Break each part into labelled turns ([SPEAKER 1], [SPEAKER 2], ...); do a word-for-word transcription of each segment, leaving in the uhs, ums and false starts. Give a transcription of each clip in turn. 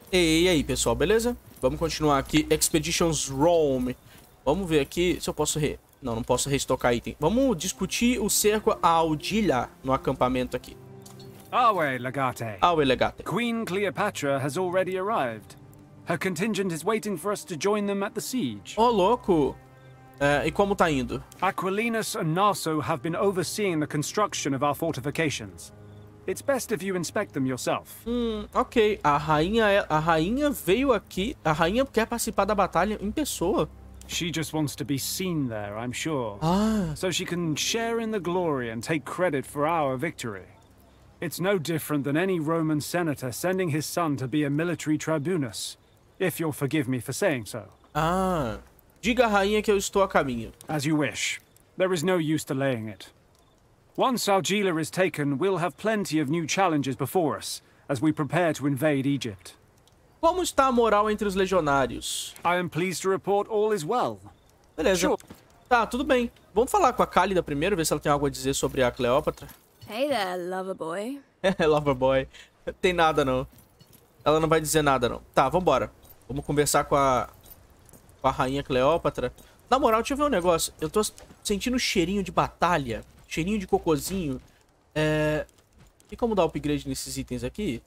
[SPEAKER 1] E aí, pessoal, beleza? Vamos continuar aqui. Expeditions Rome. Vamos ver aqui se eu posso... Re... Não, não posso restocar item. Vamos discutir o cerco a Audila no acampamento aqui.
[SPEAKER 2] Awe, Legate.
[SPEAKER 1] Awe, Legate.
[SPEAKER 2] Queen Cleopatra has already arrived. Her contingent is waiting for us to join them at the siege.
[SPEAKER 1] Ô, louco. É, e como tá indo?
[SPEAKER 2] Aquilinus and Naso have been overseeing the construction of our fortifications. It's best if you inspect them yourself.
[SPEAKER 1] Hum, ok. A rainha, a rainha veio aqui. A rainha quer participar da batalha em pessoa.
[SPEAKER 2] She just wants to be seen there, I'm sure.
[SPEAKER 1] Ah.
[SPEAKER 2] So she can share in the glory and take credit for our victory. It's no different than any Roman senator sending his son to be a military tribunus, if you'll forgive me for saying so.
[SPEAKER 1] Ah. Diga à rainha que eu estou a caminho.
[SPEAKER 2] As you wish. There is no use delaying it. Once Augila is taken, we'll have plenty of new challenges before us, as we prepare to invade Egypt.
[SPEAKER 1] Como está a moral entre os legionários?
[SPEAKER 2] I am pleased to report all is well.
[SPEAKER 1] Beleza.
[SPEAKER 2] Sure.
[SPEAKER 1] Tá, tudo bem. Vamos falar com a Cálida primeiro, ver se ela tem algo a dizer sobre a Cleópatra.
[SPEAKER 3] Hey there, lover boy.
[SPEAKER 1] Lover boy. Tem nada, não. Ela não vai dizer nada, não. Tá, vambora. Vamos conversar com a... Com a rainha Cleópatra. Na moral, deixa eu ver um negócio. Eu tô sentindo cheirinho de batalha. Cheirinho de cocôzinho. É... Tem como dar upgrade nesses itens aqui?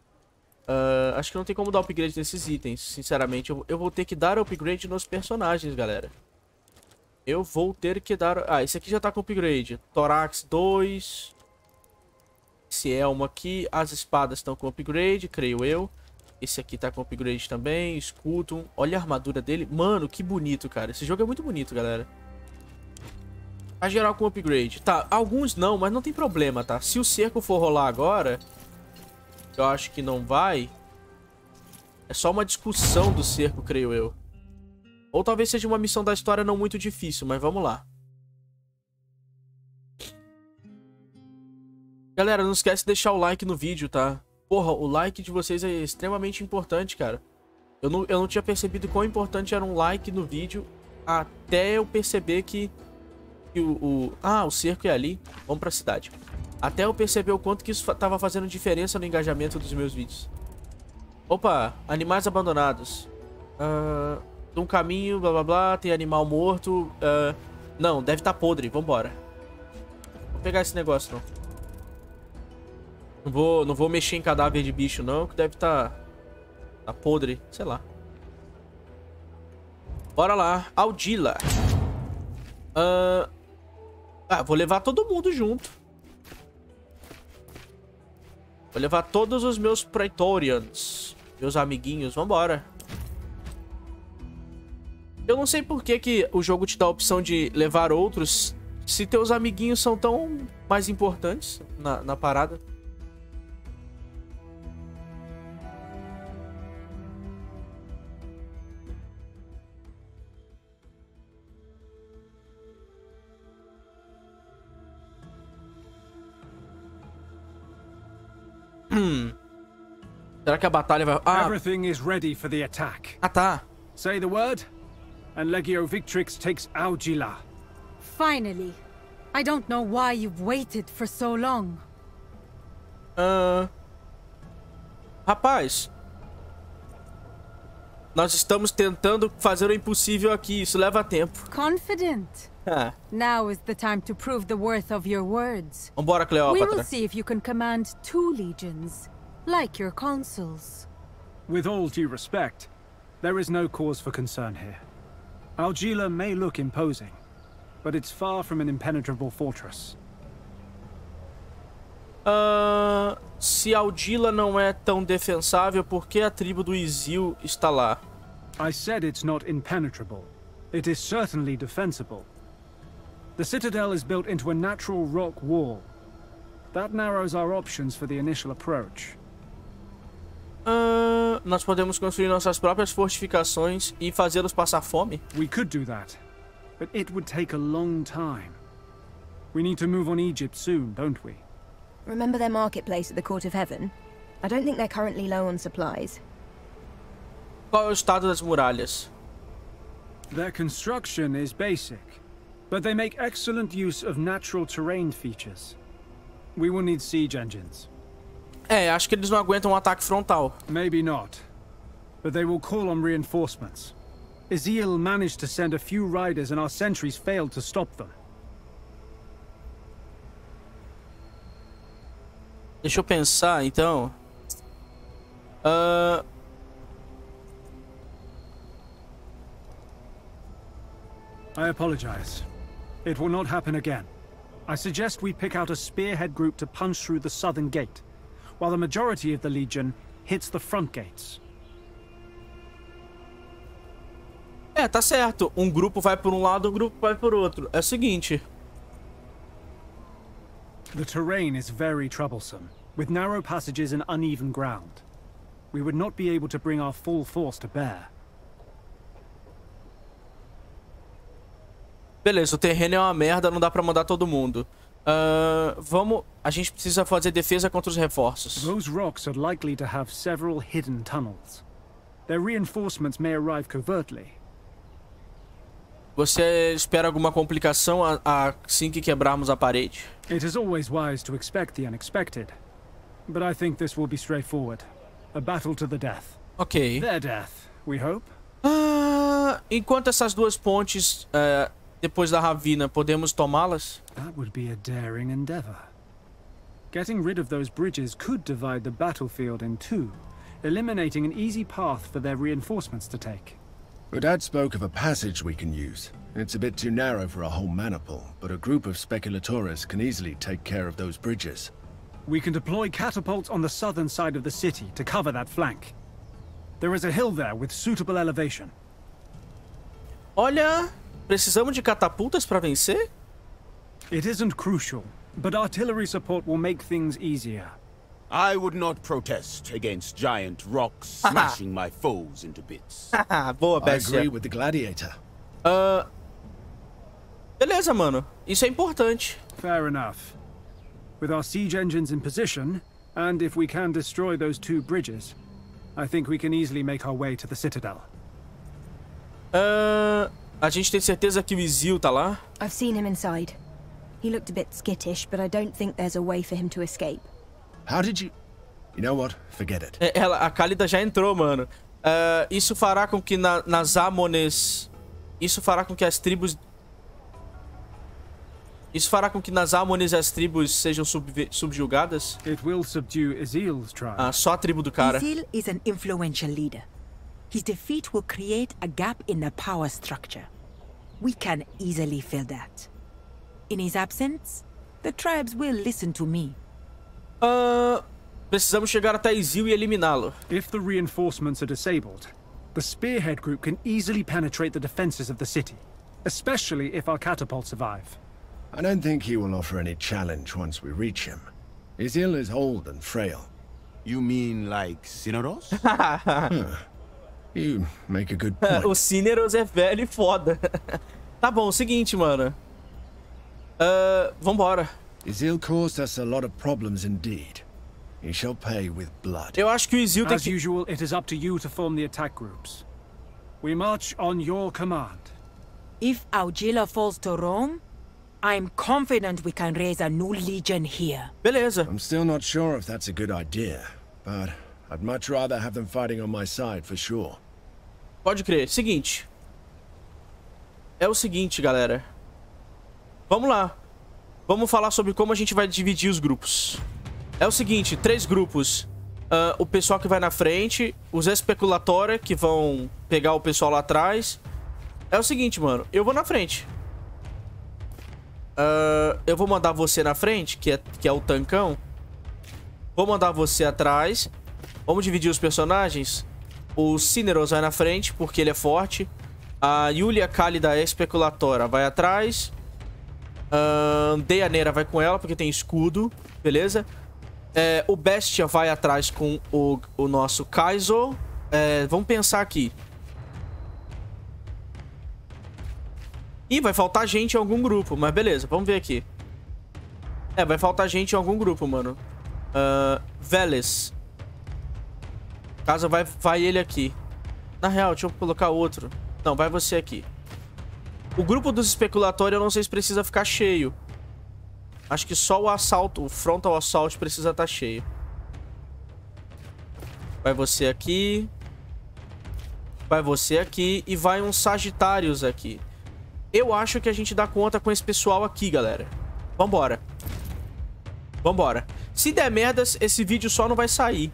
[SPEAKER 1] Uh, acho que não tem como dar upgrade nesses itens. Sinceramente, eu, eu vou ter que dar upgrade nos personagens, galera. Eu vou ter que dar... Ah, esse aqui já tá com upgrade. Thorax dois. Esse elmo aqui. As espadas estão com upgrade, creio eu. Esse aqui tá com upgrade também. Scutum. Olha a armadura dele. Mano, que bonito, cara. Esse jogo é muito bonito, galera. A geral com upgrade. Tá, alguns não, mas não tem problema, tá? Se o cerco for rolar agora... Eu acho que não vai. É só uma discussão do cerco, creio eu. Ou talvez seja uma missão da história não muito difícil, mas vamos lá. Galera, não esquece de deixar o like no vídeo, tá? Porra, o like de vocês é extremamente importante, cara. Eu não, eu não tinha percebido quão importante era um like no vídeo até eu perceber que, que o, o... Ah, o cerco é ali. Vamos pra cidade. Até eu perceber o quanto que isso tava fazendo diferença no engajamento dos meus vídeos. Opa, animais abandonados. Uh, um caminho, blá blá blá, tem animal morto. Uh, não, deve estar podre, vambora. Vou pegar esse negócio, não. Não vou, não vou mexer em cadáver de bicho, não, que deve estar... Tá, tá podre, sei lá. Bora lá, Audila. Uh, ah, vou levar todo mundo junto. Vou levar todos os meus Praetorians. Meus amiguinhos. Vambora. Eu não sei por que, que o jogo te dá a opção de levar outros. Se teus amiguinhos são tão mais importantes na, na parada. Hum. Será que a batalha vai... Ah.
[SPEAKER 2] Everything is ready for the attack.
[SPEAKER 1] Ah, tá.
[SPEAKER 2] Say the word, and Legio Victrix takes Augila.
[SPEAKER 4] Finally. I don't know why you've waited for so long.
[SPEAKER 1] Uh... Rapaz. Nós estamos tentando fazer o impossível aqui. Isso leva tempo.
[SPEAKER 4] Confident.
[SPEAKER 1] Ah.
[SPEAKER 4] Now is the time to prove the worth of your words.
[SPEAKER 1] Vambora, Cleópatra.
[SPEAKER 4] We will see if you can command two legions, like your consuls.
[SPEAKER 2] With all due respect, there is no cause for concern here. Augila may look imposing, but it's far from an impenetrable fortress.
[SPEAKER 1] Uh, se Audila não é tão defensável, por que a tribo do Izil está lá?
[SPEAKER 2] I said it's not impenetrable. It is certainly defensible. The citadel is built into a natural rock wall. That narrows our options for the initial approach.
[SPEAKER 1] Uh, nós podemos construir nossas próprias fortificações e fazê-los passar fome?
[SPEAKER 2] We could do that, but it would take a long time. We need to move on Egypt soon, don't we?
[SPEAKER 3] Remember their marketplace at the Court of Heaven? I don't think they're currently low on supplies.
[SPEAKER 1] Qual é o estado das muralhas?
[SPEAKER 2] Their construction is basic, but they make excellent use of natural terrain features. We will need siege engines.
[SPEAKER 1] É, acho que eles não aguentam um ataque frontal.
[SPEAKER 2] Maybe not. but they will call on reinforcements. Ezeel managed to send a few riders and our sentries failed to stop them.
[SPEAKER 1] Deixa eu pensar, então. Uh...
[SPEAKER 2] I apologize. It will not happen again. I suggest we pick out a spearhead group to punch through the southern gate, while the majority of the Legion hits the front gates.
[SPEAKER 1] É, tá certo. Um grupo vai por um lado, um grupo vai por outro. É o seguinte.
[SPEAKER 2] The terrain is very troublesome, with narrow passages and uneven ground. We would not be able to bring our full force to bear.
[SPEAKER 1] Beleza, o terreno é uma merda, não dá pra mandar todo mundo. Uh, vamos... A gente precisa fazer defesa contra os reforços.
[SPEAKER 2] Those rocks are likely to have several hidden tunnels. Their reinforcements may arrive covertly.
[SPEAKER 1] Você espera alguma complicação assim que quebrarmos a parede?
[SPEAKER 2] It is always wise to expect the unexpected. But I think this will be straightforward. A battle to the death.
[SPEAKER 1] Ok.
[SPEAKER 2] Their death, we hope.
[SPEAKER 1] Ah, enquanto essas duas pontes... Uh, depois da ravina, podemos tomá-las?
[SPEAKER 2] That would be a daring endeavor. Getting rid of those bridges could divide the battlefield in two, eliminating an easy path for their reinforcements to take.
[SPEAKER 5] Udad spoke of a passage we can use. It's a bit too narrow for a whole maniple, but a group of speculatores can easily take care of those bridges.
[SPEAKER 2] We can deploy catapults on the southern side of the city to cover that flank. There is a hill there with suitable elevation.
[SPEAKER 1] Olha... Precisamos de catapultas para vencer?
[SPEAKER 2] It isn't crucial, but artillery support will make things easier.
[SPEAKER 6] I would not protest against giant rocks smashing my foes into bits.
[SPEAKER 1] Boa,
[SPEAKER 5] I agree with the gladiator.
[SPEAKER 1] Uh... Beleza, mano. Isso é importante.
[SPEAKER 2] Fair enough. With our siege engines in position, and if we can destroy those two bridges, I think we can easily make our way to the citadel.
[SPEAKER 1] Uh... A gente tem certeza que o Ezeel tá lá?
[SPEAKER 3] I've seen him inside. He looked a bit skittish, but I don't think there's a way for him to escape.
[SPEAKER 5] How did you... You know what? Forget it.
[SPEAKER 1] É, ela, a Cálida já entrou, mano. Uh, isso fará com que na, nas Amones... Isso fará com que as tribos... Isso fará com que nas Amones as tribos sejam sub, subjugadas?
[SPEAKER 2] It will subdue Ezeel's tribe.
[SPEAKER 1] Ah, só a tribo do cara.
[SPEAKER 7] Ezeel is an influential leader. His defeat will create a gap in the power structure. We can easily fill that. In his absence, the tribes will listen to me.
[SPEAKER 1] Uh, precisamos chegar até Ezeel e eliminá-lo.
[SPEAKER 2] If the reinforcements are disabled, the spearhead group can easily penetrate the defenses of the city, especially if our catapults survive.
[SPEAKER 5] I don't think he will offer any challenge once we reach him. Ezeel is old and frail.
[SPEAKER 6] You mean like Cineros?
[SPEAKER 5] huh. You make a good point.
[SPEAKER 1] O Cineros é velho e foda. Tá bom, seguinte, mano. Uh, vambora.
[SPEAKER 5] Ezeel caused us a lot of problems indeed. He shall pay with blood.
[SPEAKER 1] Eu acho que o Ezeel tem
[SPEAKER 2] As
[SPEAKER 1] que...
[SPEAKER 2] usual, it is up to you to form the attack groups. We march on your command.
[SPEAKER 7] If Augila falls to Rome, I'm confident we can raise a new legion here.
[SPEAKER 1] Beleza.
[SPEAKER 5] I'm still not sure if that's a good idea, but I'd much rather have them fighting on my side for sure.
[SPEAKER 1] Pode crer. Seguinte. É o seguinte, galera. Vamos lá. Vamos falar sobre como a gente vai dividir os grupos. É o seguinte, três grupos. Uh, o pessoal que vai na frente, os especulatórios que vão pegar o pessoal lá atrás. É o seguinte, mano. Eu vou na frente. Uh, eu vou mandar você na frente, que é, que é o tancão. Vou mandar você atrás. Vamos dividir os personagens. O Cineros vai na frente, porque ele é forte. A Yulia Cálida é especulatória, vai atrás. Uh, Deianira vai com ela, porque tem escudo. Beleza? É, o Bestia vai atrás com o, o nosso Kaizo. É, vamos pensar aqui. Ih, vai faltar gente em algum grupo, mas beleza, vamos ver aqui. É, vai faltar gente em algum grupo, mano. Uh, Veles. Caso vai, vai ele aqui. Na real, deixa eu colocar outro. Não, vai você aqui. O grupo dos especulatórios eu não sei se precisa ficar cheio. Acho que só o assalto, o frontal assault precisa estar cheio. Vai você aqui. Vai você aqui e vai uns Sagitários aqui. Eu acho que a gente dá conta com esse pessoal aqui, galera. Vambora. Vambora. Se der merdas, esse vídeo só não vai sair.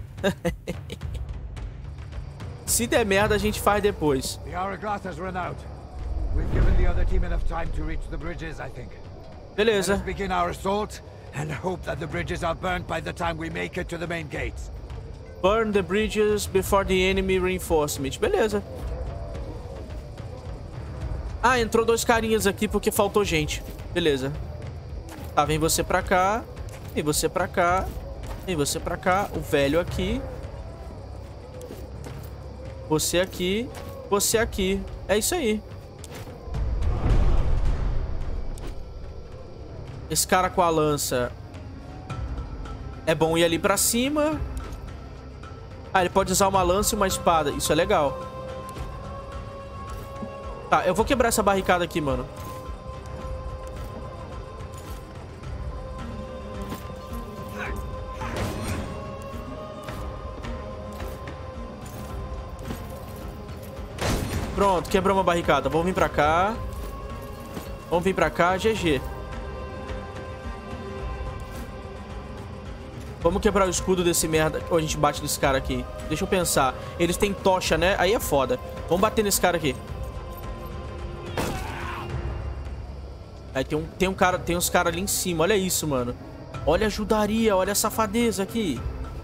[SPEAKER 1] Se der merda, a gente faz depois.
[SPEAKER 8] The hourglass has run out. We've given the other team enough time to reach the bridges, I think.
[SPEAKER 1] Beleza.
[SPEAKER 8] Let's begin our assault and hope that the bridges are burned by the time we make it to the main gates.
[SPEAKER 1] Burn the bridges before the enemy reinforcement. Beleza. Ah, entrou dois carinhas aqui porque faltou gente. Beleza. Tá, vem você pra cá. Vem você pra cá. Vem você pra cá. O velho aqui. Você aqui. Você aqui. É isso aí. Esse cara com a lança. É bom ir ali pra cima. Ah, ele pode usar uma lança e uma espada. Isso é legal. Tá, eu vou quebrar essa barricada aqui, mano. Pronto, quebrou uma barricada. Vamos vir pra cá. Vamos vir pra cá. G G. Vamos quebrar o escudo desse merda. Ou a gente bate nesse cara aqui. Deixa eu pensar. Eles têm tocha, né? Aí é foda. Vamos bater nesse cara aqui. Aí tem um, tem um cara, tem uns caras ali em cima. Olha isso, mano. Olha a ajudaria, olha a safadeza aqui.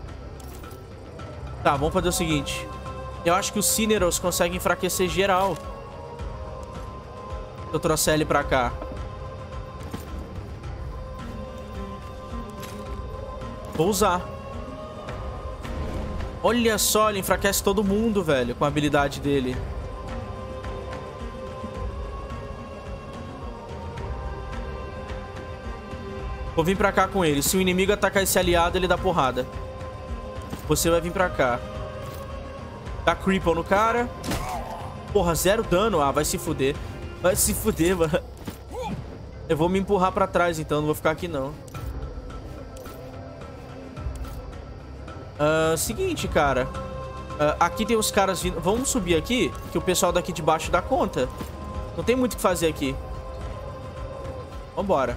[SPEAKER 1] Tá, vamos fazer o seguinte. Eu acho que os Cineros conseguem enfraquecer geral. Eu trouxer ele pra cá. Vou usar. Olha só, ele enfraquece todo mundo, velho, com a habilidade dele. Vou vir pra cá com ele. Se o inimigo atacar esse aliado, ele dá porrada. Você vai vir pra cá. Dá cripple no cara. Porra, zero dano. Ah, vai se fuder. Vai se fuder, mano. Eu vou me empurrar pra trás, então. Não vou ficar aqui, não. Uh, seguinte, cara. Uh, aqui tem os caras vindo. Vamos subir aqui, que o pessoal daqui de baixo dá conta. Não tem muito o que fazer aqui. Vambora.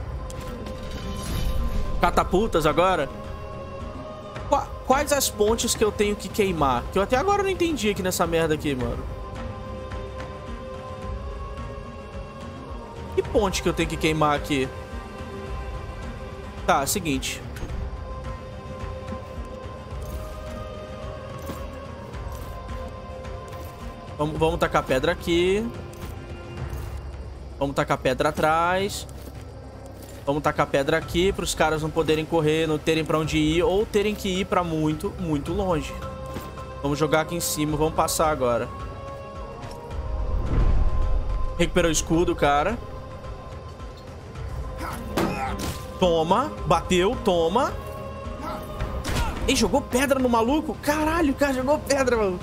[SPEAKER 1] Catapultas agora. Qu- Quais as pontes que eu tenho que queimar? Que eu até agora não entendi aqui nessa merda aqui, mano. Que ponte que eu tenho que queimar aqui? Tá, seguinte. Vamos, vamos tacar pedra aqui. Vamos tacar pedra atrás. Vamos tacar pedra aqui para os caras não poderem correr, não terem para onde ir ou terem que ir para muito, muito longe. Vamos jogar aqui em cima, vamos passar agora. Recuperou o escudo, cara. Toma, bateu, toma. Ei, jogou pedra no maluco? Caralho, o cara jogou pedra, mano.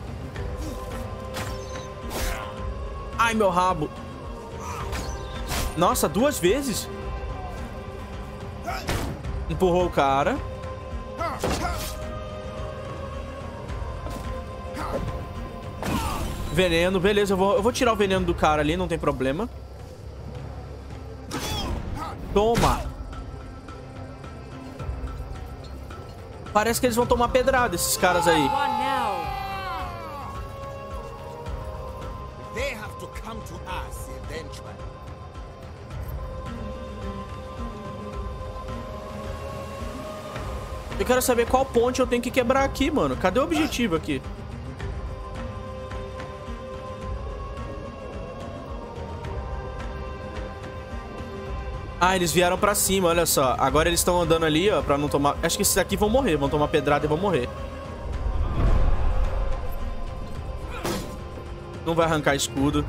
[SPEAKER 1] Ai, meu rabo. Nossa, duas vezes? Empurrou o cara. Veneno, beleza. Eu vou, eu vou tirar o veneno do cara ali, não tem problema. Toma. Parece que eles vão tomar pedrada, esses caras aí. Eu quero saber qual ponte eu tenho que quebrar aqui, mano. Cadê o objetivo aqui? Ah, eles vieram pra cima, olha só. Agora eles estão andando ali, ó, pra não tomar... Acho que esses aqui vão morrer, vão tomar pedrada e vão morrer. Não vai arrancar escudo.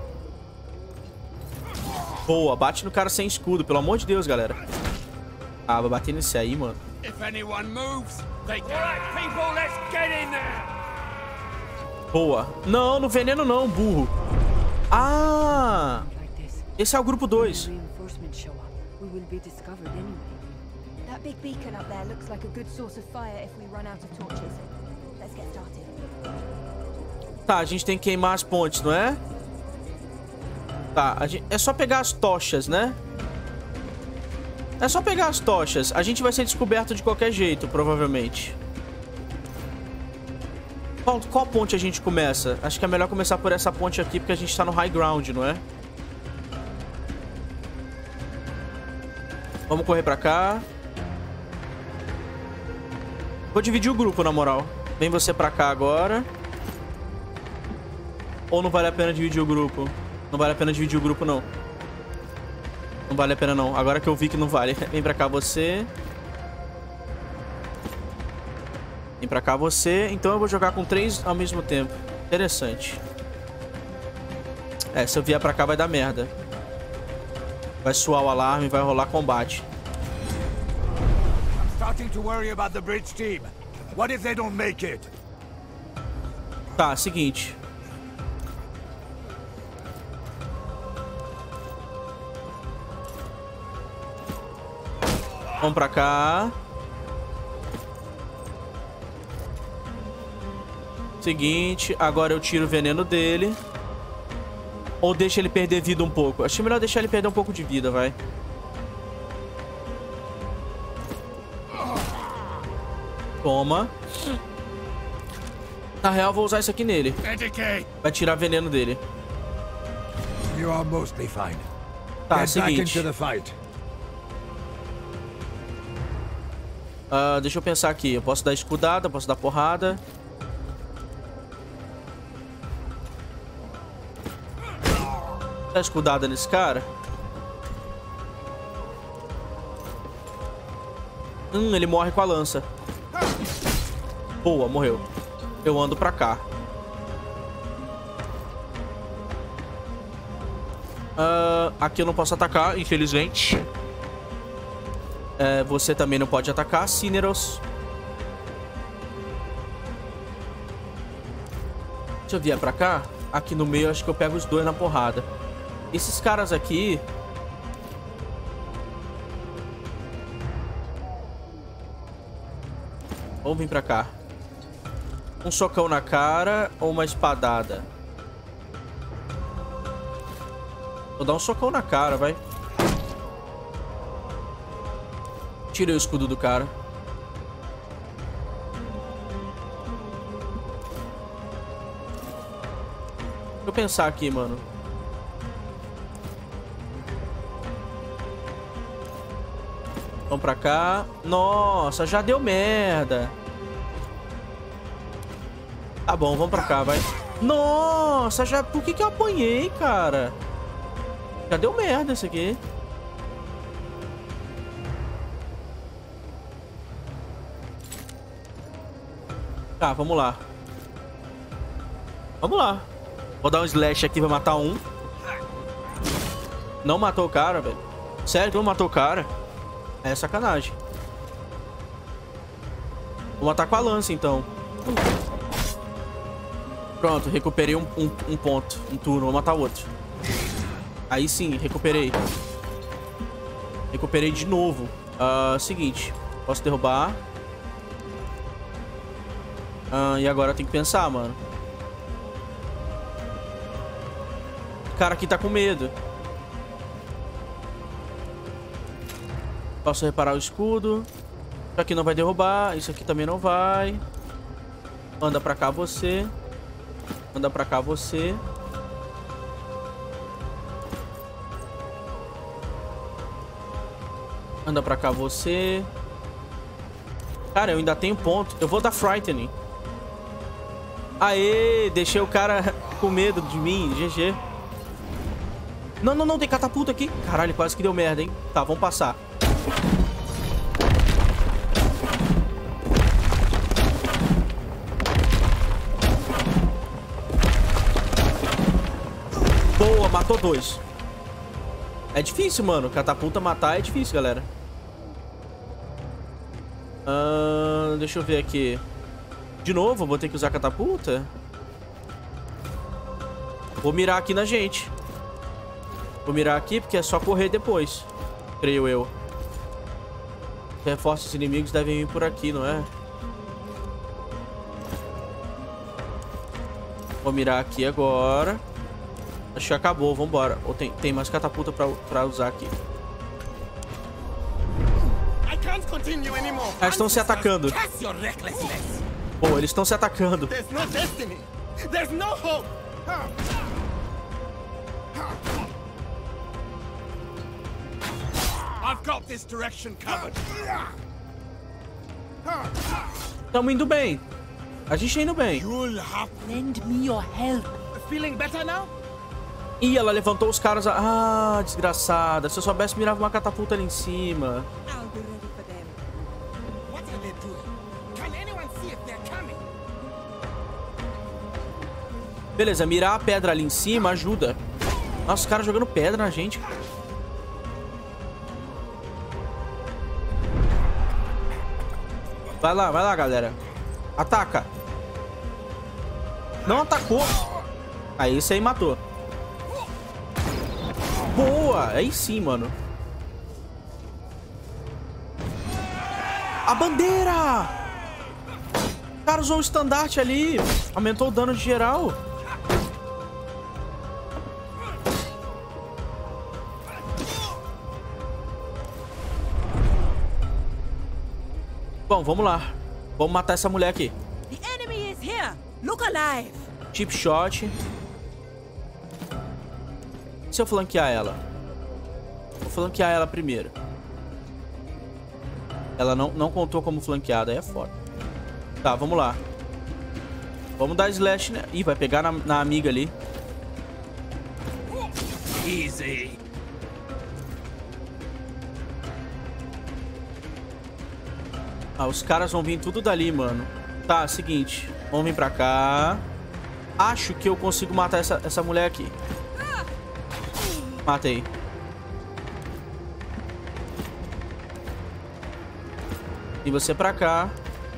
[SPEAKER 1] Boa, bate no cara sem escudo, pelo amor de Deus, galera. Ah, vai bater nesse aí, mano. Boa. Não, no veneno não, burro. Ah! Esse é o grupo dois.
[SPEAKER 3] That big beacon up there looks like a good source of fire if we run out of torches. Let's get started.
[SPEAKER 1] Tá, a gente tem que queimar as pontes, não é? Tá, a gente... é só pegar as tochas, né? É só pegar as tochas. A gente vai ser descoberto de qualquer jeito, provavelmente. Qual, qual ponte a gente começa? Acho que é melhor começar por essa ponte aqui, porque a gente tá no high ground, não é? Vamos correr pra cá. Vou dividir o grupo, na moral. Vem você pra cá agora. Ou não vale a pena dividir o grupo? Não vale a pena dividir o grupo, não. Não vale a pena, não. Agora que eu vi que não vale. Vem pra cá você. Vem pra cá você. Então eu vou jogar com três ao mesmo tempo. Interessante. É, se eu vier pra cá vai dar merda. Vai soar o alarme, vai rolar combate.
[SPEAKER 8] I'm starting to worry about the bridge team. What if they don't make it?
[SPEAKER 1] Tá, seguinte. Vamos pra cá. Seguinte, agora eu tiro o veneno dele. Ou deixa ele perder vida um pouco. Acho melhor deixar ele perder um pouco de vida, vai. Toma. Na real, vou usar isso aqui nele. Vai tirar veneno dele.
[SPEAKER 8] You are mostly fine.
[SPEAKER 1] Tá, seguinte. Uh, deixa eu pensar aqui. Eu posso dar escudada, posso dar porrada. Dá escudada nesse cara. Hum, ele morre com a lança. Boa, morreu. Eu ando pra cá. Uh, aqui eu não posso atacar, infelizmente. É, você também não pode atacar, Cineros. Deixa eu vier pra cá. Aqui no meio, acho que eu pego os dois na porrada. Esses caras aqui... Vamos vir pra cá. Um socão na cara ou uma espadada? Vou dar um socão na cara, vai. Tirei o escudo do cara. Deixa eu pensar aqui, mano. Vamos pra cá. Nossa, já deu merda. Tá bom, vamos pra cá, vai. Nossa, já... Por que que eu apanhei, cara? Já deu merda isso aqui. Tá, vamos lá. Vamos lá. Vou dar um slash aqui pra matar um. Não matou o cara, velho. Sério que não matou o cara? É sacanagem. Vou matar com a lança, então. Pronto, recuperei um, um, um ponto. Um turno, vou matar outro. Aí sim, recuperei. Recuperei de novo. Uh, seguinte. Posso derrubar. Uh, e agora eu tenho que pensar, mano. O cara aqui tá com medo. Posso reparar o escudo. Isso aqui não vai derrubar. Isso aqui também não vai. Anda pra cá você. Anda pra cá você. Anda pra cá você. Cara, eu ainda tenho ponto. Eu vou dar Frightening. Aê, deixei o cara com medo de mim. G G. Não, não, não, tem catapulta aqui. Caralho, quase que deu merda, hein. Tá, vamos passar. Boa, matou dois. É difícil, mano. Catapulta matar é difícil, galera. Uh, deixa eu ver aqui. De novo, vou ter que usar catapulta. Vou mirar aqui na gente. Vou mirar aqui porque é só correr depois. Creio eu. Reforços inimigos devem vir por aqui, não é? Vou mirar aqui agora. Acho que acabou, vambora. Ou tem, tem mais catapulta pra, pra usar aqui. Ah, estão se atacando. Pô, eles estão se atacando. Estamos indo bem. A gente tá indo bem.
[SPEAKER 7] Lend me your help.
[SPEAKER 8] Feeling better now?
[SPEAKER 1] Ih, ela levantou os caras. Ah, desgraçada. Se eu soubesse, mirava uma catapulta ali em cima.
[SPEAKER 7] I'll be ready for them.
[SPEAKER 8] What are they doing? Can anyone see if they're coming?
[SPEAKER 1] Beleza, mirar a pedra ali em cima ajuda. Nossa, os caras jogando pedra na gente. Vai lá, vai lá, galera. Ataca. Não atacou. Aí, esse aí matou. Boa. Aí sim, mano. A bandeira. O cara usou o estandarte ali. Aumentou o dano de geral. Bom, vamos lá. Vamos matar essa mulher aqui.
[SPEAKER 7] The enemy is here. Look alive.
[SPEAKER 1] Chip shot. E se eu flanquear ela? Vou flanquear ela primeiro. Ela não, não contou como flanqueada, aí é foda. Tá, vamos lá. Vamos dar slash, né? Ih, vai pegar na, na amiga ali.
[SPEAKER 8] Easy.
[SPEAKER 1] Ah, os caras vão vir tudo dali, mano. Tá, seguinte. Vamos vir pra cá. Acho que eu consigo matar essa, essa mulher aqui. Matei. E você pra cá.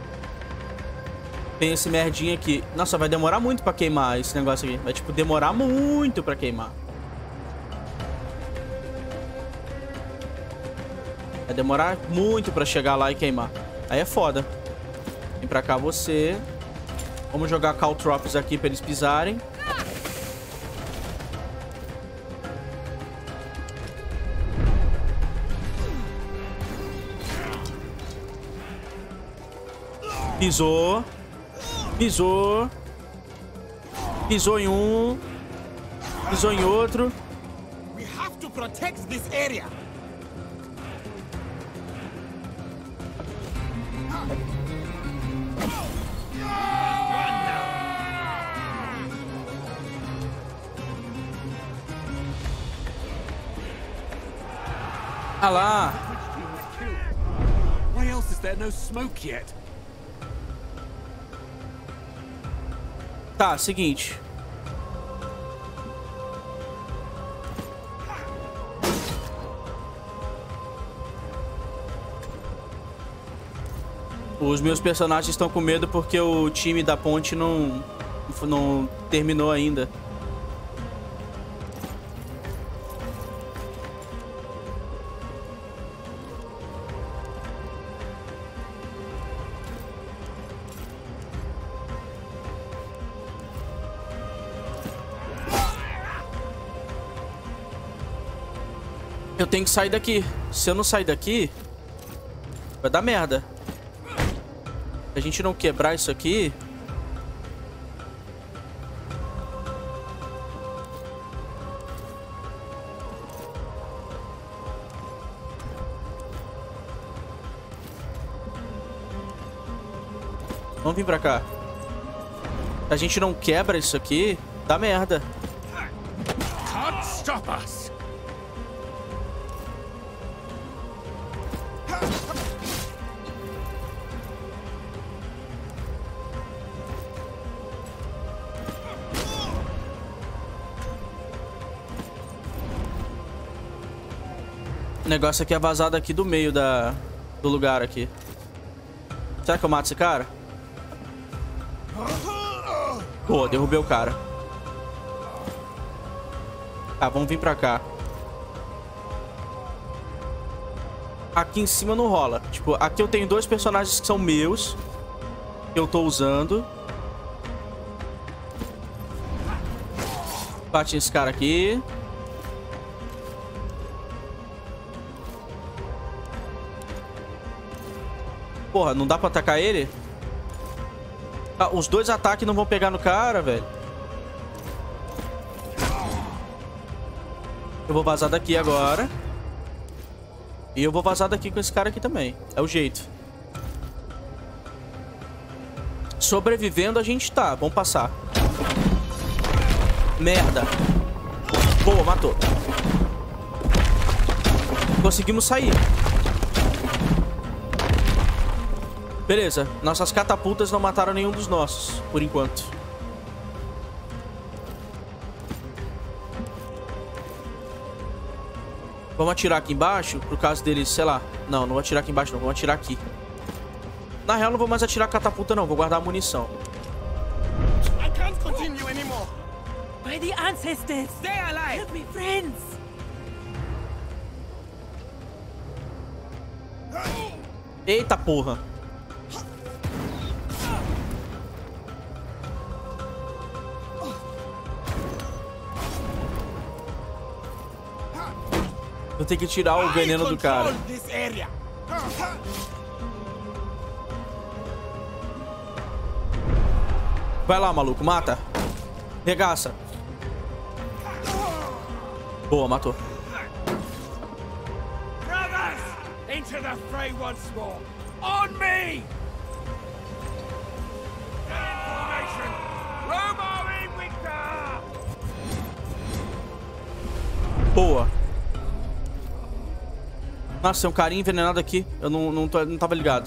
[SPEAKER 1] Tem esse merdinho aqui. Nossa, vai demorar muito pra queimar esse negócio aqui. Vai, tipo, demorar muito pra queimar. Vai demorar muito pra chegar lá e queimar. Aí é foda. Vem pra cá você. Vamos jogar Caltrops aqui pra eles pisarem. Pisou. Pisou. Pisou em um. Pisou em outro.
[SPEAKER 8] We have to protect this area.
[SPEAKER 1] Ah lá.
[SPEAKER 8] Why else is there no smoke yet?
[SPEAKER 1] Tá, seguinte. Os meus personagens estão com medo porque o time da ponte não, não terminou ainda. Eu tenho que sair daqui. Se eu não sair daqui, vai dar merda. Se a gente não quebrar isso aqui... Vamos vir pra cá. Se a gente não quebra isso aqui, dá merda.
[SPEAKER 8] Can't stop us.
[SPEAKER 1] O negócio aqui é vazado aqui do meio da, do lugar aqui. Será que eu mato esse cara? Pô, derrubei o cara. Tá, vamos vir pra cá. Aqui em cima não rola. Tipo, aqui eu tenho dois personagens que são meus. Que eu tô usando. Bate nesse cara aqui. Porra, não dá pra atacar ele? Ah, os dois ataques não vão pegar no cara, velho. Eu vou vazar daqui agora. E eu vou vazar daqui com esse cara aqui também. É o jeito. Sobrevivendo a gente tá. Vamos passar. Merda. Boa, matou. Conseguimos sair. Beleza. Nossas catapultas não mataram nenhum dos nossos, por enquanto. Vamos atirar aqui embaixo, por caso deles, sei lá. Não, não vou atirar aqui embaixo não, vamos atirar aqui. Na real, não vou mais atirar catapulta não, vou guardar a munição.
[SPEAKER 8] I can't continue anymore.
[SPEAKER 7] By the ancestors!
[SPEAKER 8] Stay alive!
[SPEAKER 7] Help me, friends!
[SPEAKER 1] Eita porra. Eu tenho que tirar o veneno do cara. Vai lá, maluco. Mata. Regaça. Boa, matou.
[SPEAKER 8] Brothers! Into the fray once more! On me! Information! Roma Invicta!
[SPEAKER 1] Boa. Nossa, tem um carinha envenenado aqui. Eu não, não, tô, não tava ligado.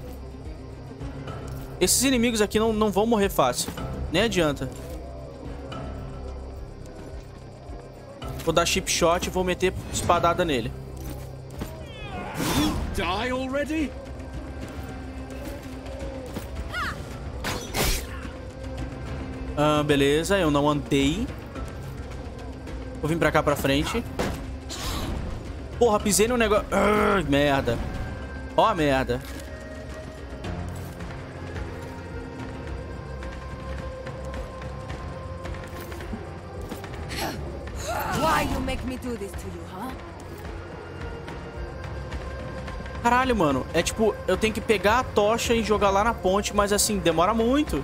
[SPEAKER 1] Esses inimigos aqui não, não vão morrer fácil. Nem adianta. Vou dar chip shot e vou meter espadada nele.
[SPEAKER 8] Die already?
[SPEAKER 1] Ah, beleza, eu não andei. Vou vir pra cá pra frente. Porra, pisei no negócio. Ah, merda. Ó a merda.
[SPEAKER 3] Why you make me do this to you, huh?
[SPEAKER 1] Caralho, mano. É tipo, eu tenho que pegar a tocha e jogar lá na ponte, mas assim, demora muito.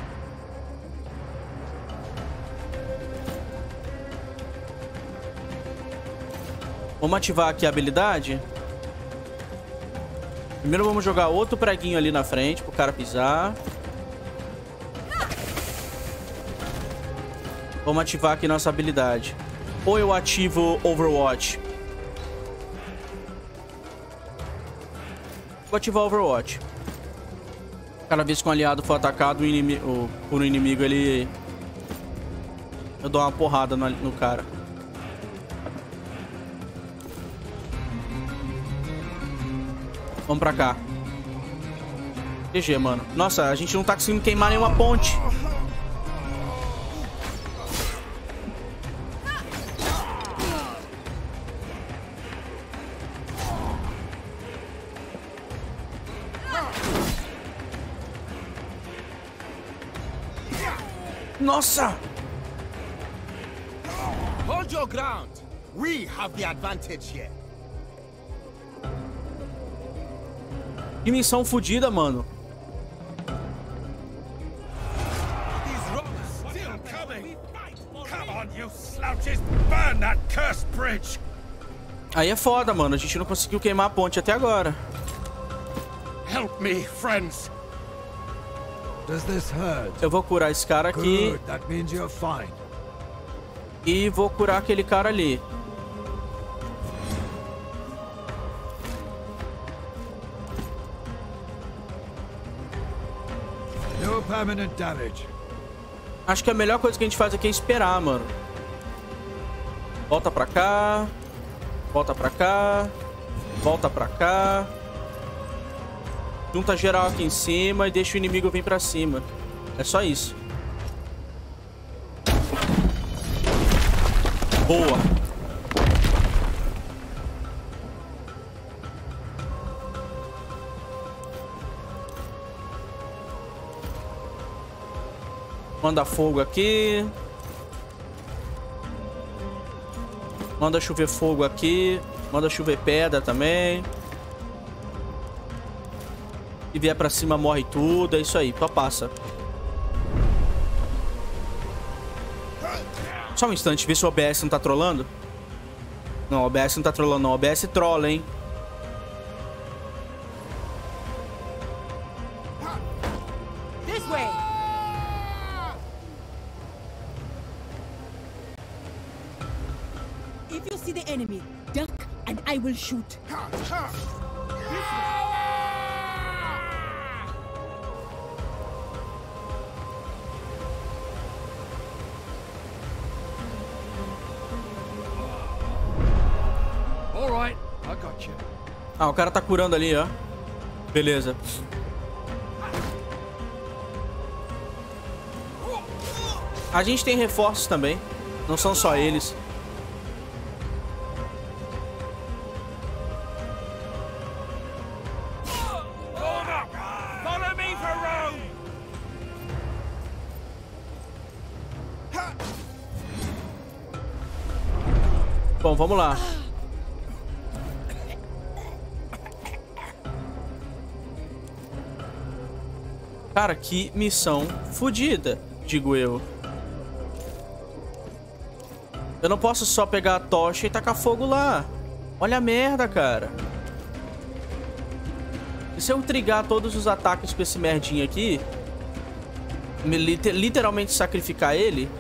[SPEAKER 1] Vamos ativar aqui a habilidade. Primeiro vamos jogar outro preguinho ali na frente pro cara pisar. Vamos ativar aqui nossa habilidade. Ou eu ativo Overwatch. Vou ativar Overwatch. Cada vez que um aliado for atacado inimigo, por um inimigo, ele... eu dou uma porrada no, no cara. Vamos pra cá. G G, mano. Nossa, a gente não tá conseguindo queimar nenhuma ponte. Nossa!
[SPEAKER 8] Hold your ground. We have the advantage here.
[SPEAKER 1] Que missão fodida, mano.
[SPEAKER 8] These rocks still coming. Come on, you slouches. Burn that cursed bridge.
[SPEAKER 1] Aí é foda, mano. A gente não conseguiu queimar a ponte até agora.
[SPEAKER 8] Help me, friends.
[SPEAKER 2] Does this hurt?
[SPEAKER 1] Eu vou curar esse cara aqui.
[SPEAKER 2] Good, that means you're fine.
[SPEAKER 1] E vou curar aquele cara ali.
[SPEAKER 2] No permanent damage.
[SPEAKER 1] Acho que a melhor coisa que a gente faz aqui é esperar, mano. Volta pra cá. Volta pra cá. Volta pra cá. Junta geral aqui em cima e deixa o inimigo vir pra cima. É só isso. Boa. Manda fogo aqui. Manda chover fogo aqui. Manda chover pedra também. Se vier pra cima, morre tudo. É isso aí, só passa. Só um instante, ver se o O B S não tá trolando. Não, o O B S não tá trolando não. O O B S trola, hein.
[SPEAKER 7] This way. If you see the enemy, duck and I will shoot.
[SPEAKER 8] All right, I got you.
[SPEAKER 1] Ah, o cara tá curando ali, ó. Beleza. A gente tem reforços também. Não são só eles.
[SPEAKER 8] Follow me for Rome.
[SPEAKER 1] Bom, vamos lá. Cara, que missão fodida, digo eu. Eu não posso só pegar a tocha e tacar fogo lá. Olha a merda, cara. E se eu trigar todos os ataques pra esse merdinho aqui, me liter- literalmente sacrificar ele...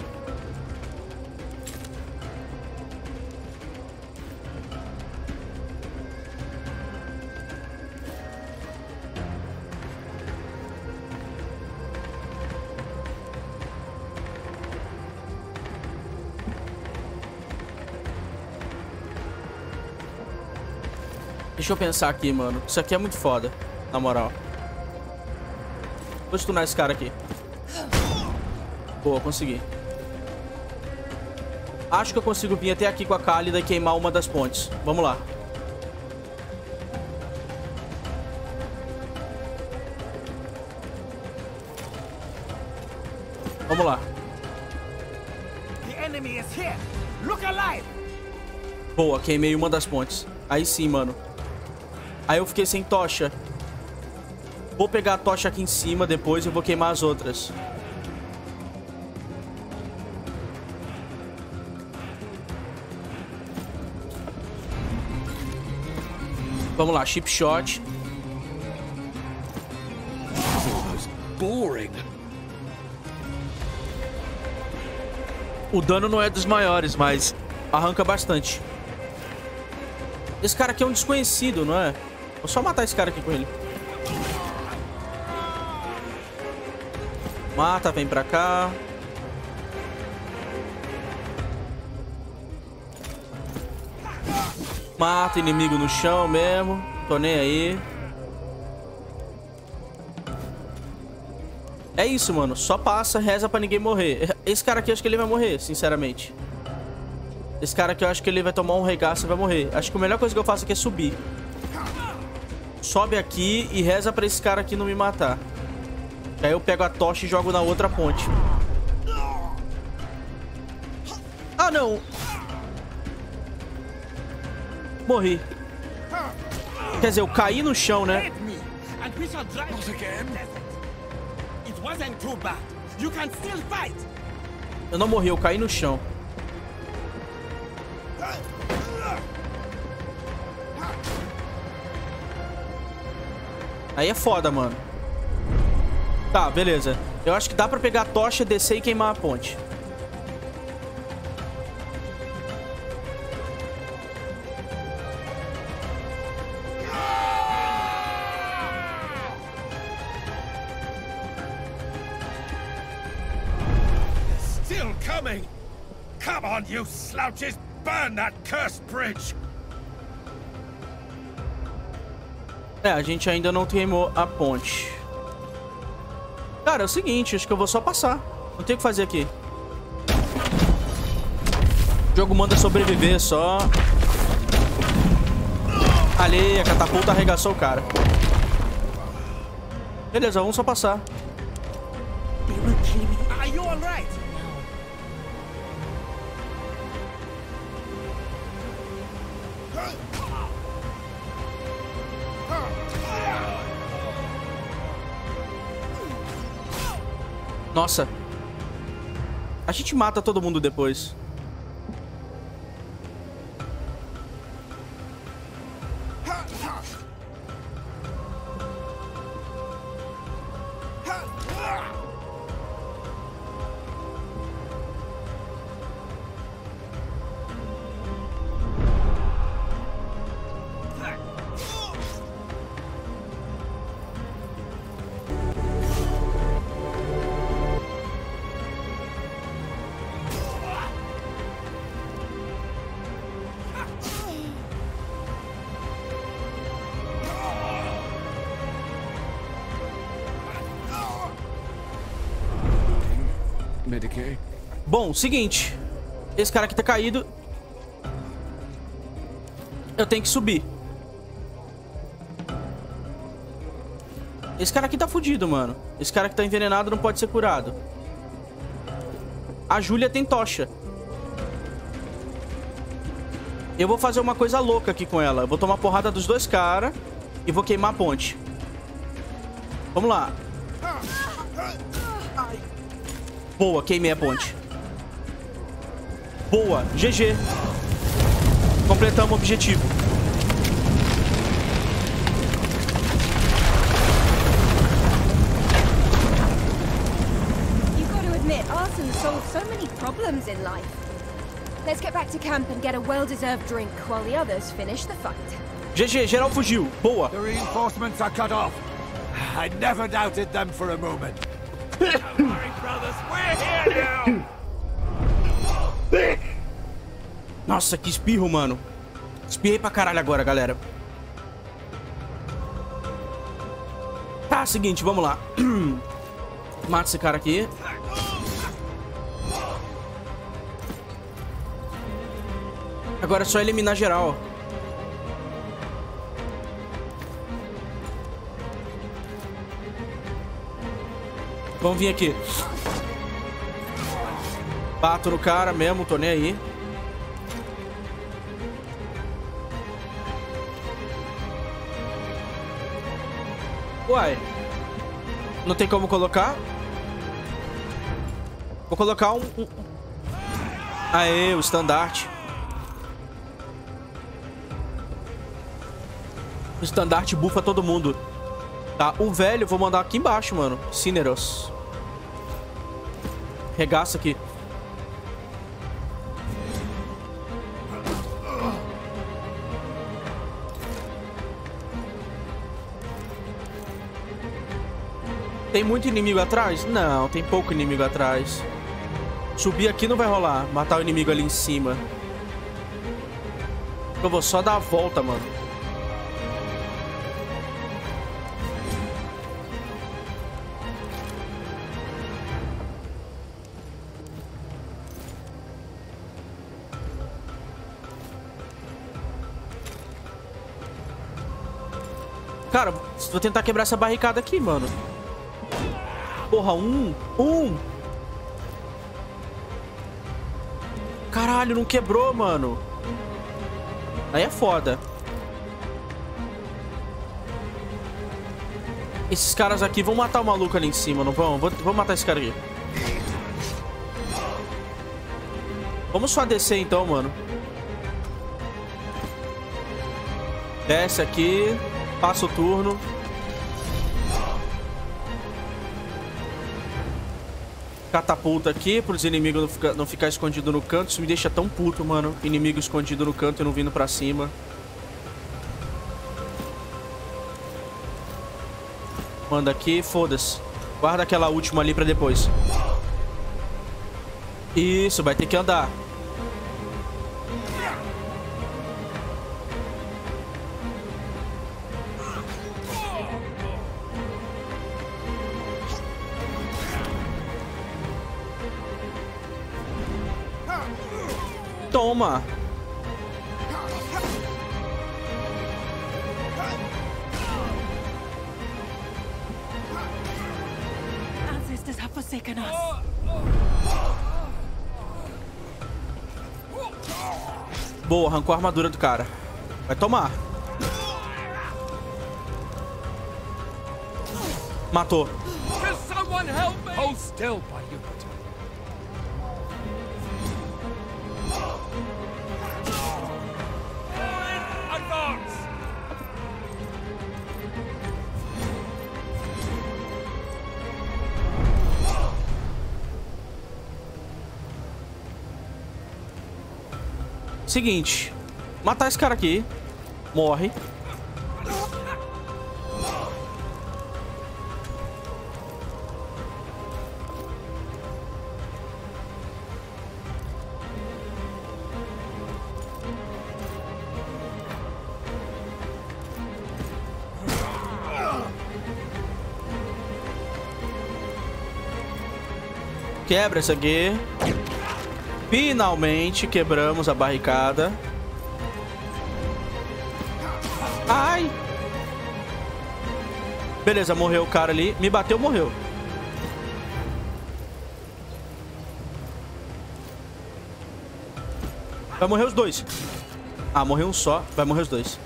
[SPEAKER 1] Deixa eu pensar aqui, mano. Isso aqui é muito foda, na moral. Vou stunar esse cara aqui. Boa, consegui. Acho que eu consigo vir até aqui com a Cálida e queimar uma das pontes. Vamos lá. Vamos lá.
[SPEAKER 8] The enemy is here. Look alive.
[SPEAKER 1] Boa, queimei uma das pontes. Aí sim, mano. Aí eu fiquei sem tocha. Vou pegar a tocha aqui em cima, depois eu vou queimar as outras. Vamos lá, chip shot.
[SPEAKER 8] Boring.
[SPEAKER 1] O dano não é dos maiores, mas arranca bastante. Esse cara aqui é um desconhecido, não é? Vou só matar esse cara aqui com ele. Mata, vem pra cá. Mata inimigo no chão mesmo. Tô nem aí. É isso, mano. Só passa, reza pra ninguém morrer. Esse cara aqui, acho que ele vai morrer, sinceramente. Esse cara aqui, eu acho que ele vai tomar um regaço e vai morrer. Acho que a melhor coisa que eu faço aqui é subir. Sobe aqui e reza pra esse cara aqui não me matar. Aí eu pego a tocha e jogo na outra ponte. Ah, não. Morri. Quer dizer, eu caí no chão, né? Eu não morri, eu caí no chão. Aí é foda, mano. Tá, beleza. Eu acho que dá pra pegar a tocha, descer e queimar a ponte.
[SPEAKER 8] Still coming. Come on, you slouches. Burn that cursed bridge.
[SPEAKER 1] É, a gente ainda não queimou a ponte. Cara, é o seguinte, acho que eu vou só passar. Não tem o que fazer aqui. O jogo manda sobreviver só. Ali, a catapulta arregaçou o cara. Beleza, vamos só passar.
[SPEAKER 8] Are you all right?
[SPEAKER 1] Nossa. A gente mata todo mundo depois. Bom, seguinte. Esse cara aqui tá caído. Eu tenho que subir. Esse cara aqui tá fudido, mano. Esse cara que tá envenenado não pode ser curado. A Júlia tem tocha. Eu vou fazer uma coisa louca aqui com ela. Eu vou tomar porrada dos dois caras e vou queimar a ponte. Vamos lá. Boa, queimei a ponte. Boa, G G. Completamos o objetivo.
[SPEAKER 3] You've got to admit, arson solves so many problems in life. Let's get back to camp and get a well-deserved drink while the others finish the fight.
[SPEAKER 1] G G, geral fugiu. Boa.
[SPEAKER 8] The reinforcements are cut off. I never doubted them for a moment. Don't worry, brothers. We're here now.
[SPEAKER 1] Nossa, que espirro, mano. Espirrei pra caralho agora, galera. Tá, seguinte, vamos lá. Mata esse cara aqui. Agora é só eliminar geral. Vamos vir aqui. Bato no cara mesmo, tô nem aí. Uai. Não tem como colocar? Vou colocar um... um... Aê, o estandarte. O estandarte bufa todo mundo. Tá, o velho vou mandar aqui embaixo, mano. Cineros. Regaça aqui. Tem muito inimigo atrás? Não, tem pouco inimigo atrás. Subir aqui não vai rolar. Matar o inimigo ali em cima. Eu vou só dar a volta, mano. Cara, vou tentar quebrar essa barricada aqui, mano. Porra, um. Um. Caralho, não quebrou, mano. Aí é foda. Esses caras aqui vão matar o maluco ali em cima, não vão? Vou, vou matar esse cara aqui. Vamos só descer então, mano. Desce aqui. Passa o turno. Catapulta aqui para os inimigos não ficar, não ficar escondido no canto. Isso me deixa tão puto, mano. Inimigo escondido no canto e não vindo pra cima. Manda aqui, foda-se. Guarda aquela última ali pra depois. Isso, vai ter que andar. Toma.
[SPEAKER 7] Ancestors have forsaken us.
[SPEAKER 1] Boa, arrancou a armadura do cara. Vai tomar. Matou.
[SPEAKER 8] Hold still, by Jupiter. Advance!
[SPEAKER 1] Seguinte. Matar esse cara aqui. Morre. Quebra isso aqui. Finalmente quebramos a barricada. Ai! Beleza, morreu o cara ali. Me bateu, morreu. Vai morrer os dois. Ah, morreu um só. Vai morrer os dois.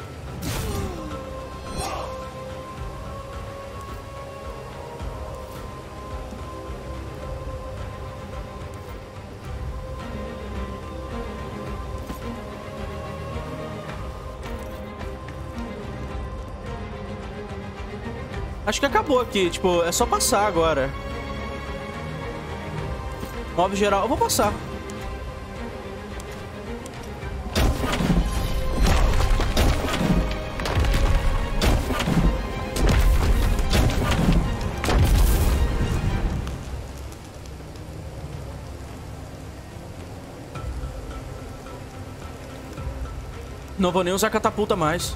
[SPEAKER 1] Acho que acabou aqui, tipo, é só passar agora. Mob geral, eu vou passar. Não vou nem usar catapulta mais.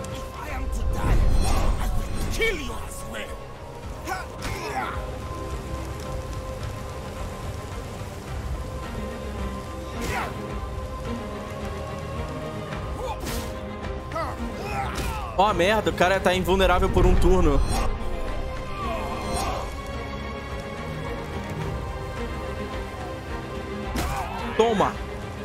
[SPEAKER 1] Ó, oh, merda, o cara tá invulnerável por um turno. Toma.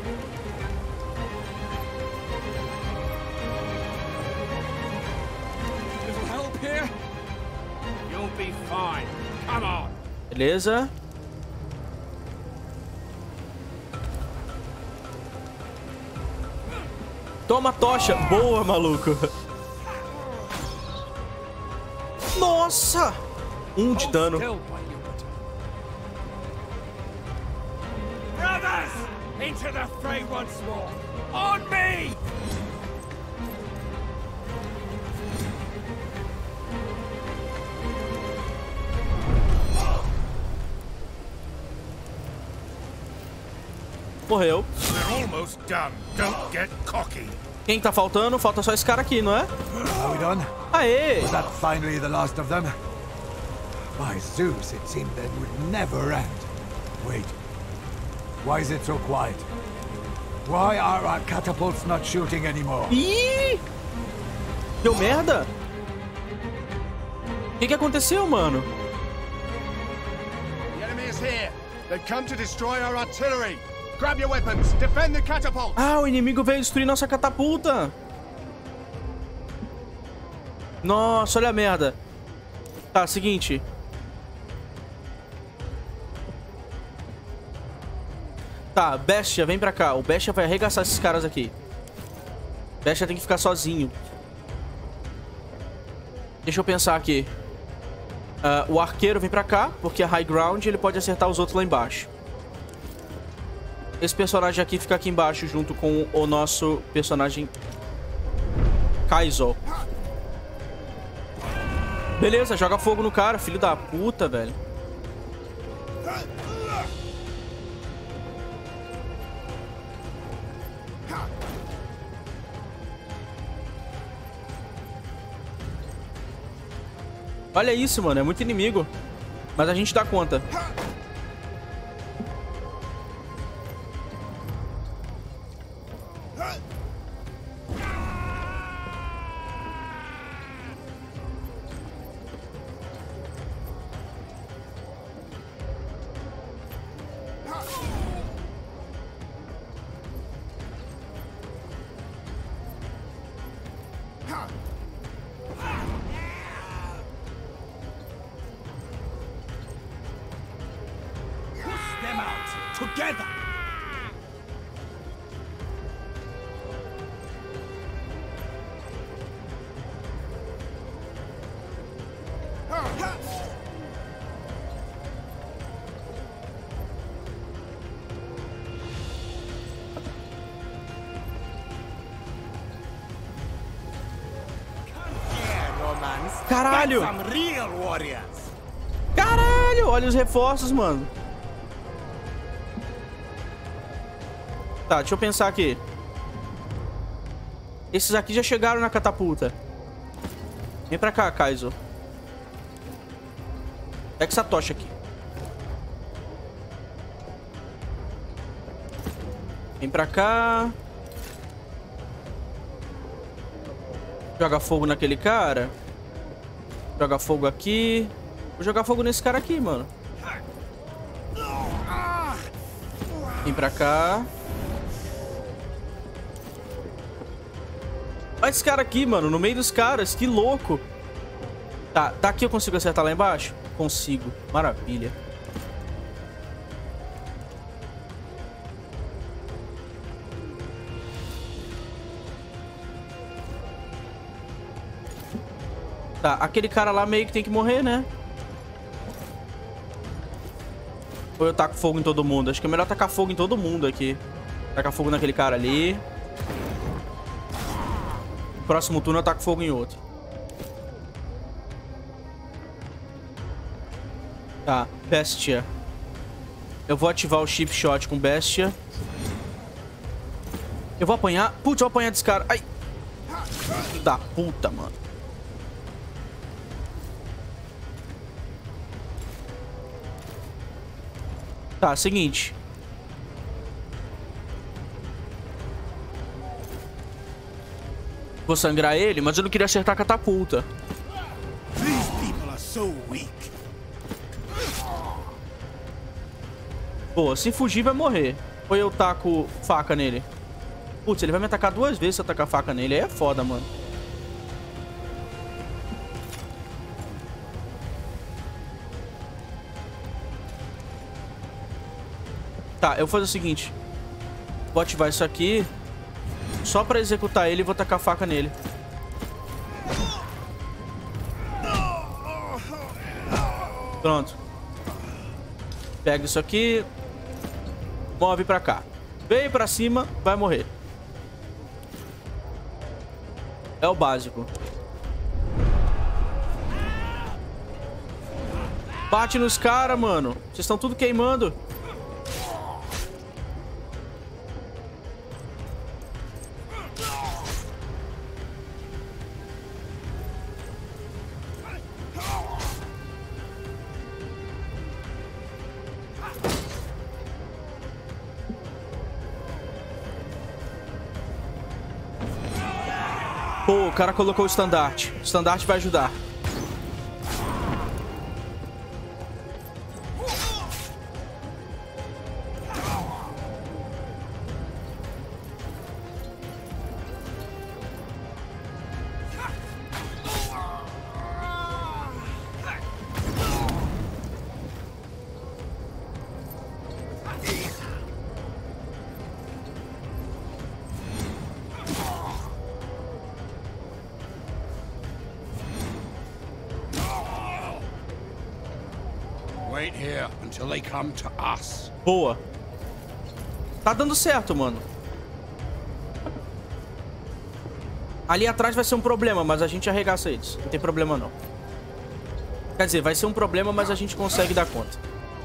[SPEAKER 1] Beleza. Toma tocha. Boa, maluco. Nossa! Um de dano.
[SPEAKER 8] Brothers, into the fray once more. On me!
[SPEAKER 1] Morreu.
[SPEAKER 8] We're almost done. Don't get cocky.
[SPEAKER 1] Quem tá faltando? Falta só esse cara aqui, não é?
[SPEAKER 8] Are we done?
[SPEAKER 1] Aê!
[SPEAKER 8] Was that finally the last of them? By Zeus, it seemed they would never end. Wait. Why is it so quiet? Why are our catapults not shooting anymore?
[SPEAKER 1] Ih! Deu merda? O que que aconteceu, mano?
[SPEAKER 5] The enemy is here. They've come to destroy our artillery. Grab your weapons. Defend the catapult.
[SPEAKER 1] Ah, o inimigo veio destruir nossa catapulta. Nossa, olha a merda. Tá, seguinte. Tá, Bestia, vem pra cá. O Bestia vai arregaçar esses caras aqui. Bestia tem que ficar sozinho. Deixa eu pensar aqui. Uh, o arqueiro vem pra cá, porque é high ground e ele pode acertar os outros lá embaixo. Esse personagem aqui fica aqui embaixo junto com o nosso personagem Kaizo. Beleza, joga fogo no cara, filho da puta, velho. Olha isso, mano, é muito inimigo. Mas a gente dá conta.
[SPEAKER 6] together.
[SPEAKER 1] Caralho! Caralho! Olha os reforços, mano. Tá, deixa eu pensar aqui. Esses aqui já chegaram na catapulta. Vem pra cá, Kaizo. Pega essa tocha aqui. Vem pra cá. Joga fogo naquele cara. Joga fogo aqui. Vou jogar fogo nesse cara aqui, mano. Vem pra cá. Olha esse cara aqui, mano. No meio dos caras. Que louco. Tá, daqui eu consigo acertar lá embaixo? Consigo. Maravilha. Tá, aquele cara lá meio que tem que morrer, né? Ou eu taco fogo em todo mundo? Acho que é melhor tacar fogo em todo mundo aqui. Tacar fogo naquele cara ali. No próximo turno eu taco fogo em outro. Tá, Bestia. Eu vou ativar o Chip Shot com Bestia. Eu vou apanhar. Putz, eu vou apanhar desse cara. Ai. Filho da puta, mano. Tá, seguinte. Vou sangrar ele, mas eu não queria acertar a catapulta. Pô, se fugir vai morrer. Ou eu taco faca nele. Putz, ele vai me atacar duas vezes se eu tacar faca nele. Aí é foda, mano. Tá, eu vou fazer o seguinte. Vou ativar isso aqui. Só pra executar ele e vou tacar a faca nele. Pronto. Pega isso aqui. Move pra cá. Veio pra cima, vai morrer. É o básico. Bate nos caras, mano. Vocês estão tudo queimando. Pô, o cara colocou o estandarte. O estandarte vai ajudar.
[SPEAKER 6] Wait here until they come to us.
[SPEAKER 1] Boa. Tá dando certo, mano. Ali atrás vai ser um problema, mas a gente arregaça eles. Não tem problema, não. Quer dizer, vai ser um problema, mas a gente consegue dar conta.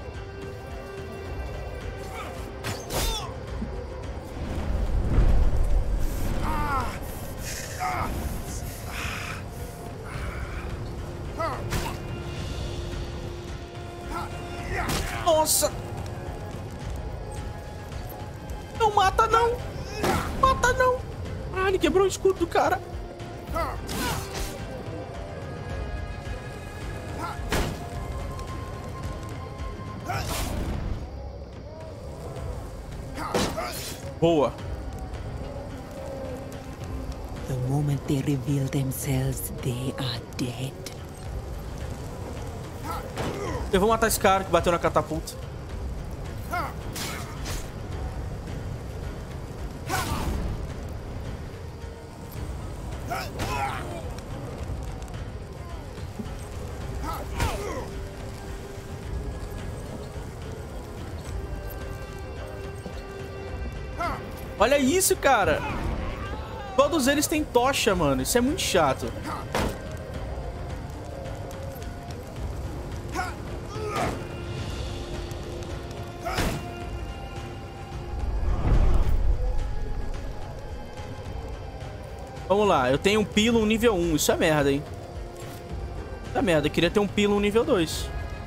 [SPEAKER 1] Nossa! Não mata, não! Mata, não! Ah, ele quebrou o escudo do cara. Boa.
[SPEAKER 7] The moment they reveal themselves, they are dead.
[SPEAKER 1] Eu vou matar esse cara que bateu na catapulta. Olha isso, cara. Todos eles têm tocha, mano. Isso é muito chato. Vamos lá. Eu tenho um Pilum nível um. Isso é merda, hein? Isso é merda. Eu queria ter um Pilum nível dois.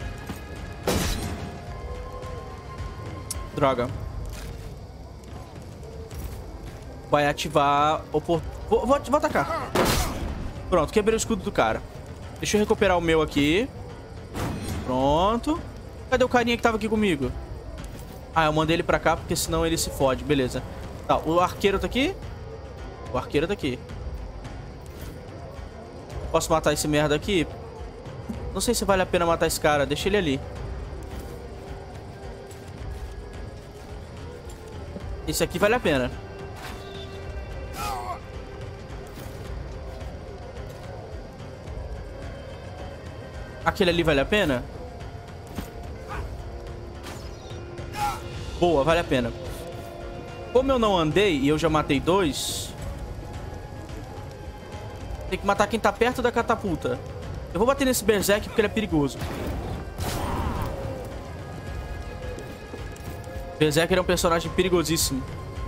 [SPEAKER 1] Droga. Vai ativar... Opor... Vou, vou, vou atacar. Pronto, quebrei o escudo do cara. Deixa eu recuperar o meu aqui. Pronto. Cadê o carinha que tava aqui comigo? Ah, eu mandei ele pra cá porque senão ele se fode. Beleza. Tá, o arqueiro tá aqui. O arqueiro tá aqui. Posso matar esse merda aqui? Não sei se vale a pena matar esse cara. Deixa ele ali. Esse aqui vale a pena. Aquele ali vale a pena? Boa, vale a pena. Como eu não andei e eu já matei dois... Tem que matar quem tá perto da catapulta. Eu vou bater nesse Berserk porque ele é perigoso. Berserker é um personagem perigosíssimo.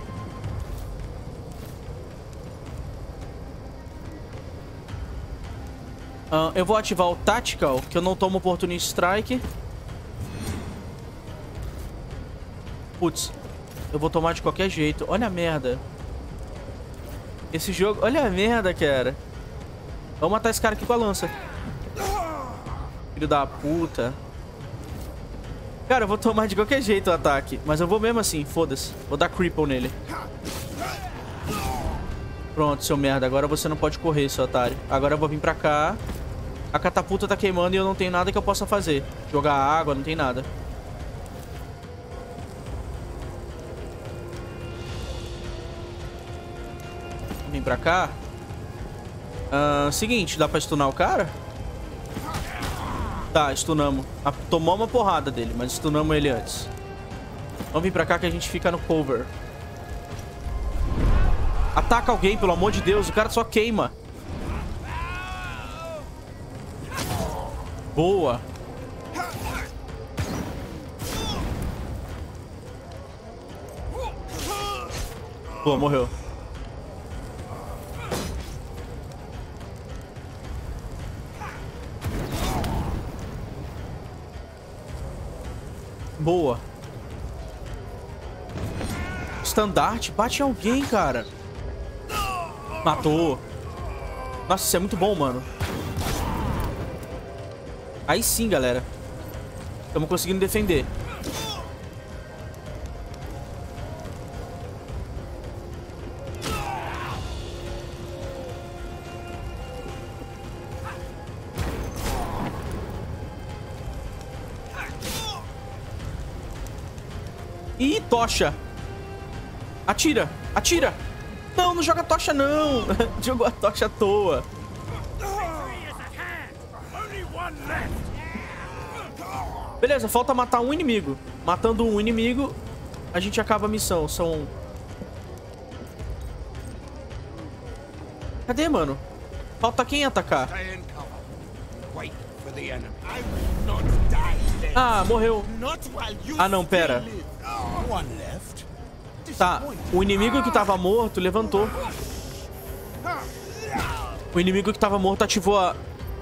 [SPEAKER 1] Uh, eu vou ativar o Tactical, que eu não tomo Opportunity Strike. Putz, eu vou tomar de qualquer jeito. Olha a merda. Esse jogo... Olha a merda, cara. Vamos matar esse cara aqui com a lança. Filho da puta. Cara, eu vou tomar de qualquer jeito o ataque. Mas eu vou mesmo assim, foda-se. Vou dar cripple nele. Pronto, seu merda. Agora você não pode correr, seu otário. Agora eu vou vir pra cá. A catapulta tá queimando e eu não tenho nada que eu possa fazer. Jogar água, não tem nada. Vem pra cá. Uh, seguinte, dá pra stunar o cara? Tá, stunamos. Ah, tomamos uma porrada dele, mas stunamos ele antes. Vamos vir pra cá que a gente fica no cover. Ataca alguém, pelo amor de Deus. O cara só queima. Boa. Boa, morreu. Boa. Estandarte, bate em alguém, cara. Matou. Nossa, isso é muito bom, mano. Aí sim, galera. Estamos conseguindo defender. Ih, tocha. Atira, atira. Não, não joga tocha, não. Jogou a tocha à toa. Beleza, falta matar um inimigo. Matando um inimigo, a gente acaba a missão. São... Cadê, mano? Falta quem atacar? Ah, morreu. Ah, não, pera. Tá, o inimigo que tava morto levantou. O inimigo que tava morto ativou a...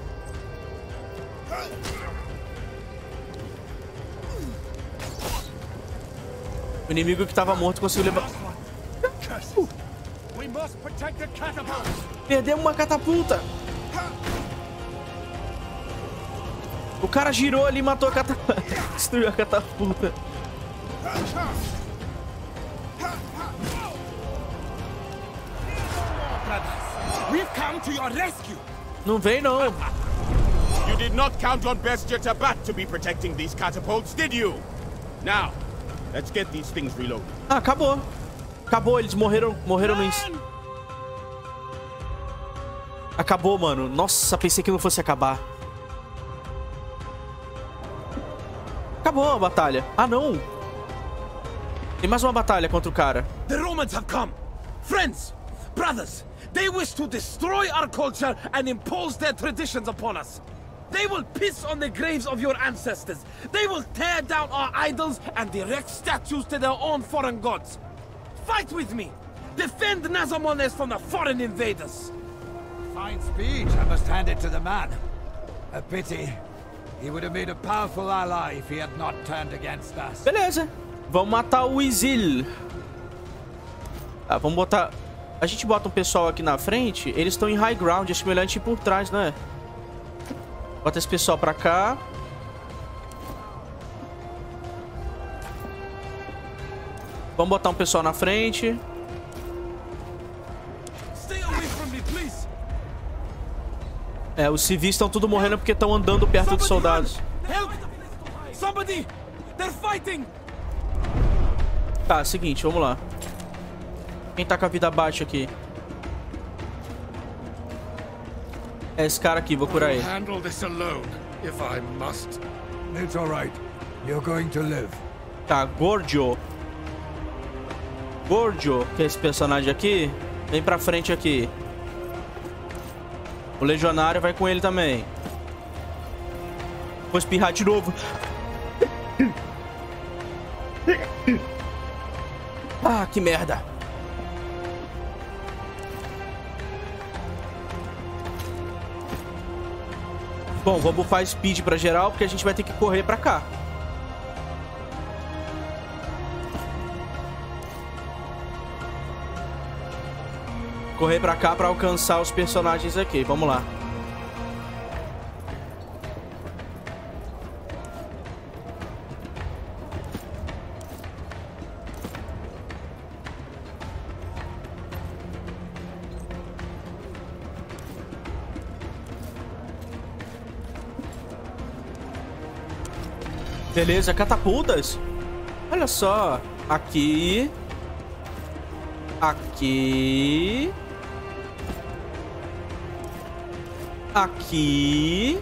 [SPEAKER 1] O inimigo que tava morto conseguiu levar... Uh. Perdemos uma catapulta. O cara girou ali e matou a catapulta. Destruiu a catapulta. Não vem, não.
[SPEAKER 6] You did not count on Bestia Tabat to be protecting these catapults, did you? Now, let's get these things reloaded.
[SPEAKER 1] Ah, acabou. Acabou, eles morreram, morreram no ins... Acabou, mano. Nossa, pensei que não fosse acabar. Acabou a batalha. Ah, não. Tem mais uma batalha contra o cara.
[SPEAKER 9] The Romans have come. Friends, brothers, they wish to destroy our culture and impose their traditions upon us. They will piss on the graves of your ancestors. They will tear down our idols and erect statues to their own foreign gods. Fight with me. Defend Nazamones from the foreign invaders.
[SPEAKER 8] Fine speech, I must hand it to the man. A pity. He would have made a powerful ally if he had not turned against us.
[SPEAKER 1] Beleza. Vamos matar o Isil. Tá, vamos botar... A gente bota um pessoal aqui na frente. Eles estão em high ground. Acho melhor a gente ir por trás, né? Bota esse pessoal pra cá. Vamos botar um pessoal na frente. É, os civis estão tudo morrendo porque estão andando perto dos soldados. Tá, seguinte, vamos lá. Quem tá com a vida baixa aqui? É esse cara aqui, vou curar ele. Tá, Gordio. Gordio, que é esse personagem aqui. Vem pra frente aqui. O legionário vai com ele também. Vou espirrar de novo. Ah, que merda. Bom, vou bufar speed pra geral, porque a gente vai ter que correr pra cá. Correr pra cá pra alcançar os personagens aqui. Vamos lá. Beleza, catapultas. Olha só. Aqui. Aqui. Aqui.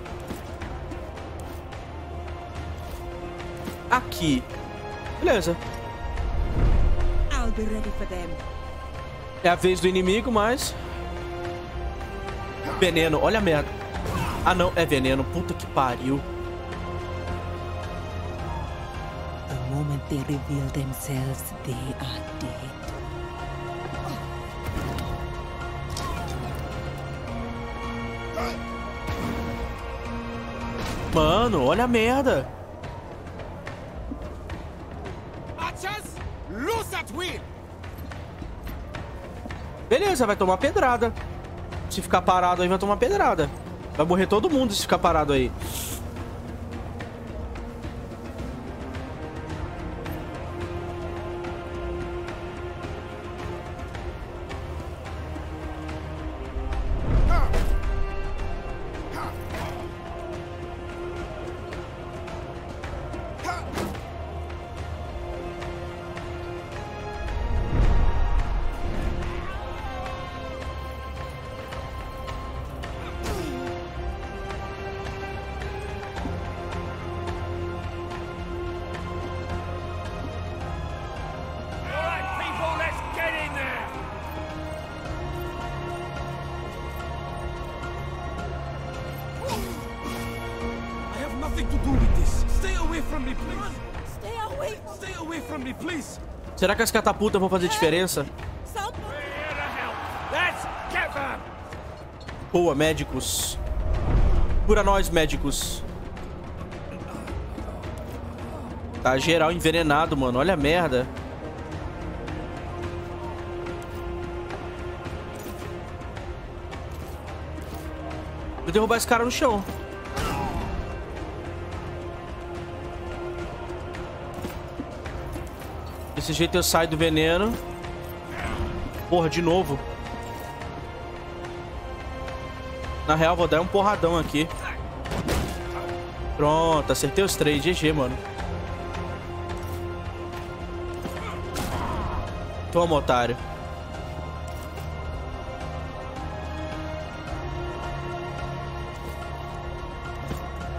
[SPEAKER 1] Aqui. Beleza.
[SPEAKER 7] I'll be ready for them.
[SPEAKER 1] É a vez do inimigo, mas... Veneno, olha a merda. Ah não, é veneno. Puta que pariu.
[SPEAKER 7] The moment they reveal themselves, they are dead.
[SPEAKER 1] Mano, olha a merda. Beleza, vai tomar pedrada. Se ficar parado aí, vai tomar pedrada. Vai morrer todo mundo se ficar parado aí. Será que as catapultas vão fazer diferença? Boa, médicos. Cura nós, médicos. Tá geral envenenado, mano. Olha a merda. Vou derrubar esse cara no chão. Desse jeito eu saio do veneno. Porra, de novo. Na real, vou dar um porradão aqui. Pronto, acertei os três. G G, mano. Toma, otário.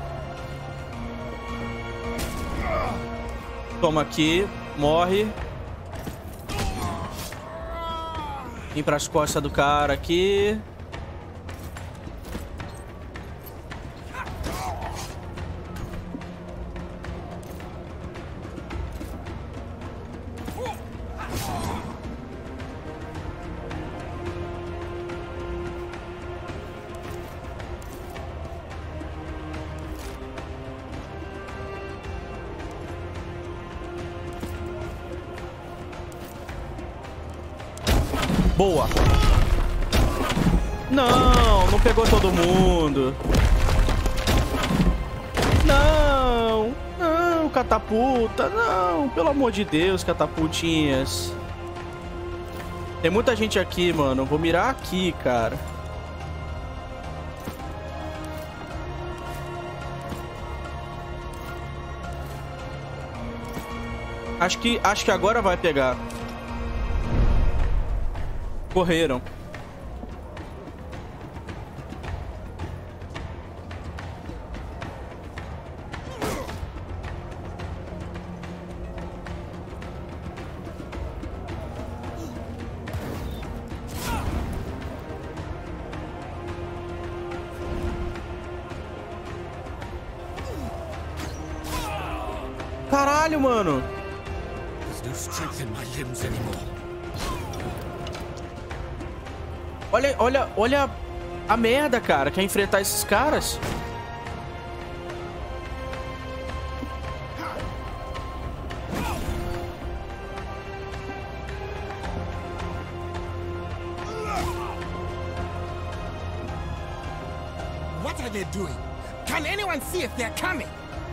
[SPEAKER 1] Toma aqui. Morre. Vim pras costas do cara aqui. Boa. Não, não pegou todo mundo. Não, não, catapulta, não. Pelo amor de Deus, catapultinhas. Tem muita gente aqui, mano. Vou mirar aqui, cara. Acho que, acho que agora vai pegar. Correram. Caralho, mano.
[SPEAKER 8] There's no strength in my limbs anymore.
[SPEAKER 1] Olha, olha, olha a merda, cara. Quer enfrentar esses caras?
[SPEAKER 9] What are they doing? Can anyone see if they're coming?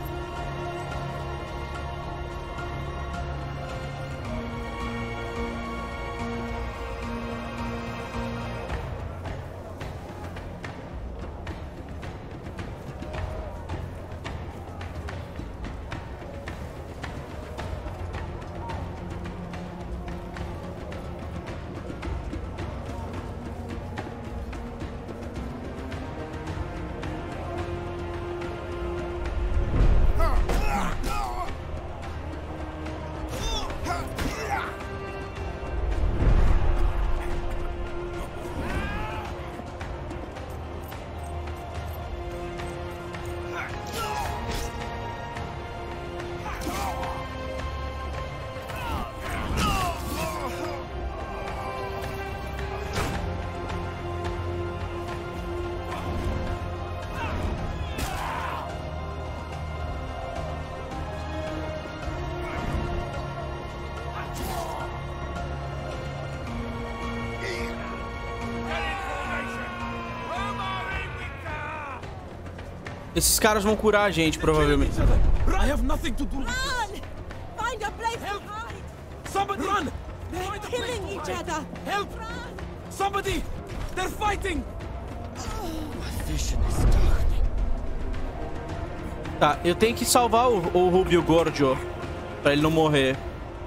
[SPEAKER 1] Esses caras vão curar a gente, provavelmente.
[SPEAKER 9] I have nothing to do with
[SPEAKER 10] Run! Find a place to hide!
[SPEAKER 9] this. Somebody run!
[SPEAKER 10] They're
[SPEAKER 9] Find a
[SPEAKER 10] killing
[SPEAKER 9] place to
[SPEAKER 10] each
[SPEAKER 9] hide.
[SPEAKER 10] other!
[SPEAKER 9] Help!
[SPEAKER 10] Run!
[SPEAKER 9] Somebody! They're fighting!
[SPEAKER 8] My vision is darkening.
[SPEAKER 1] Tá, eu tenho que salvar o, o Rubio Gordio pra ele não morrer.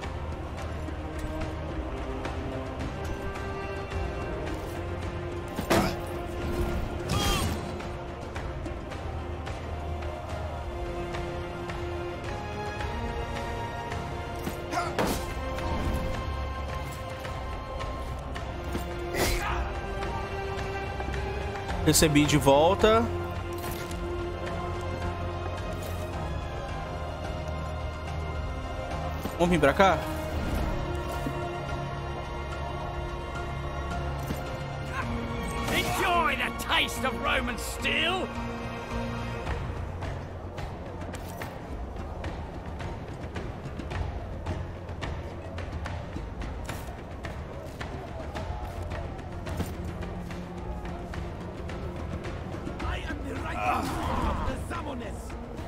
[SPEAKER 1] Recebi de volta. Vamos vir pra cá?
[SPEAKER 11] Enjoy the taste of Roman steel!
[SPEAKER 9] I am the right of the Zamones!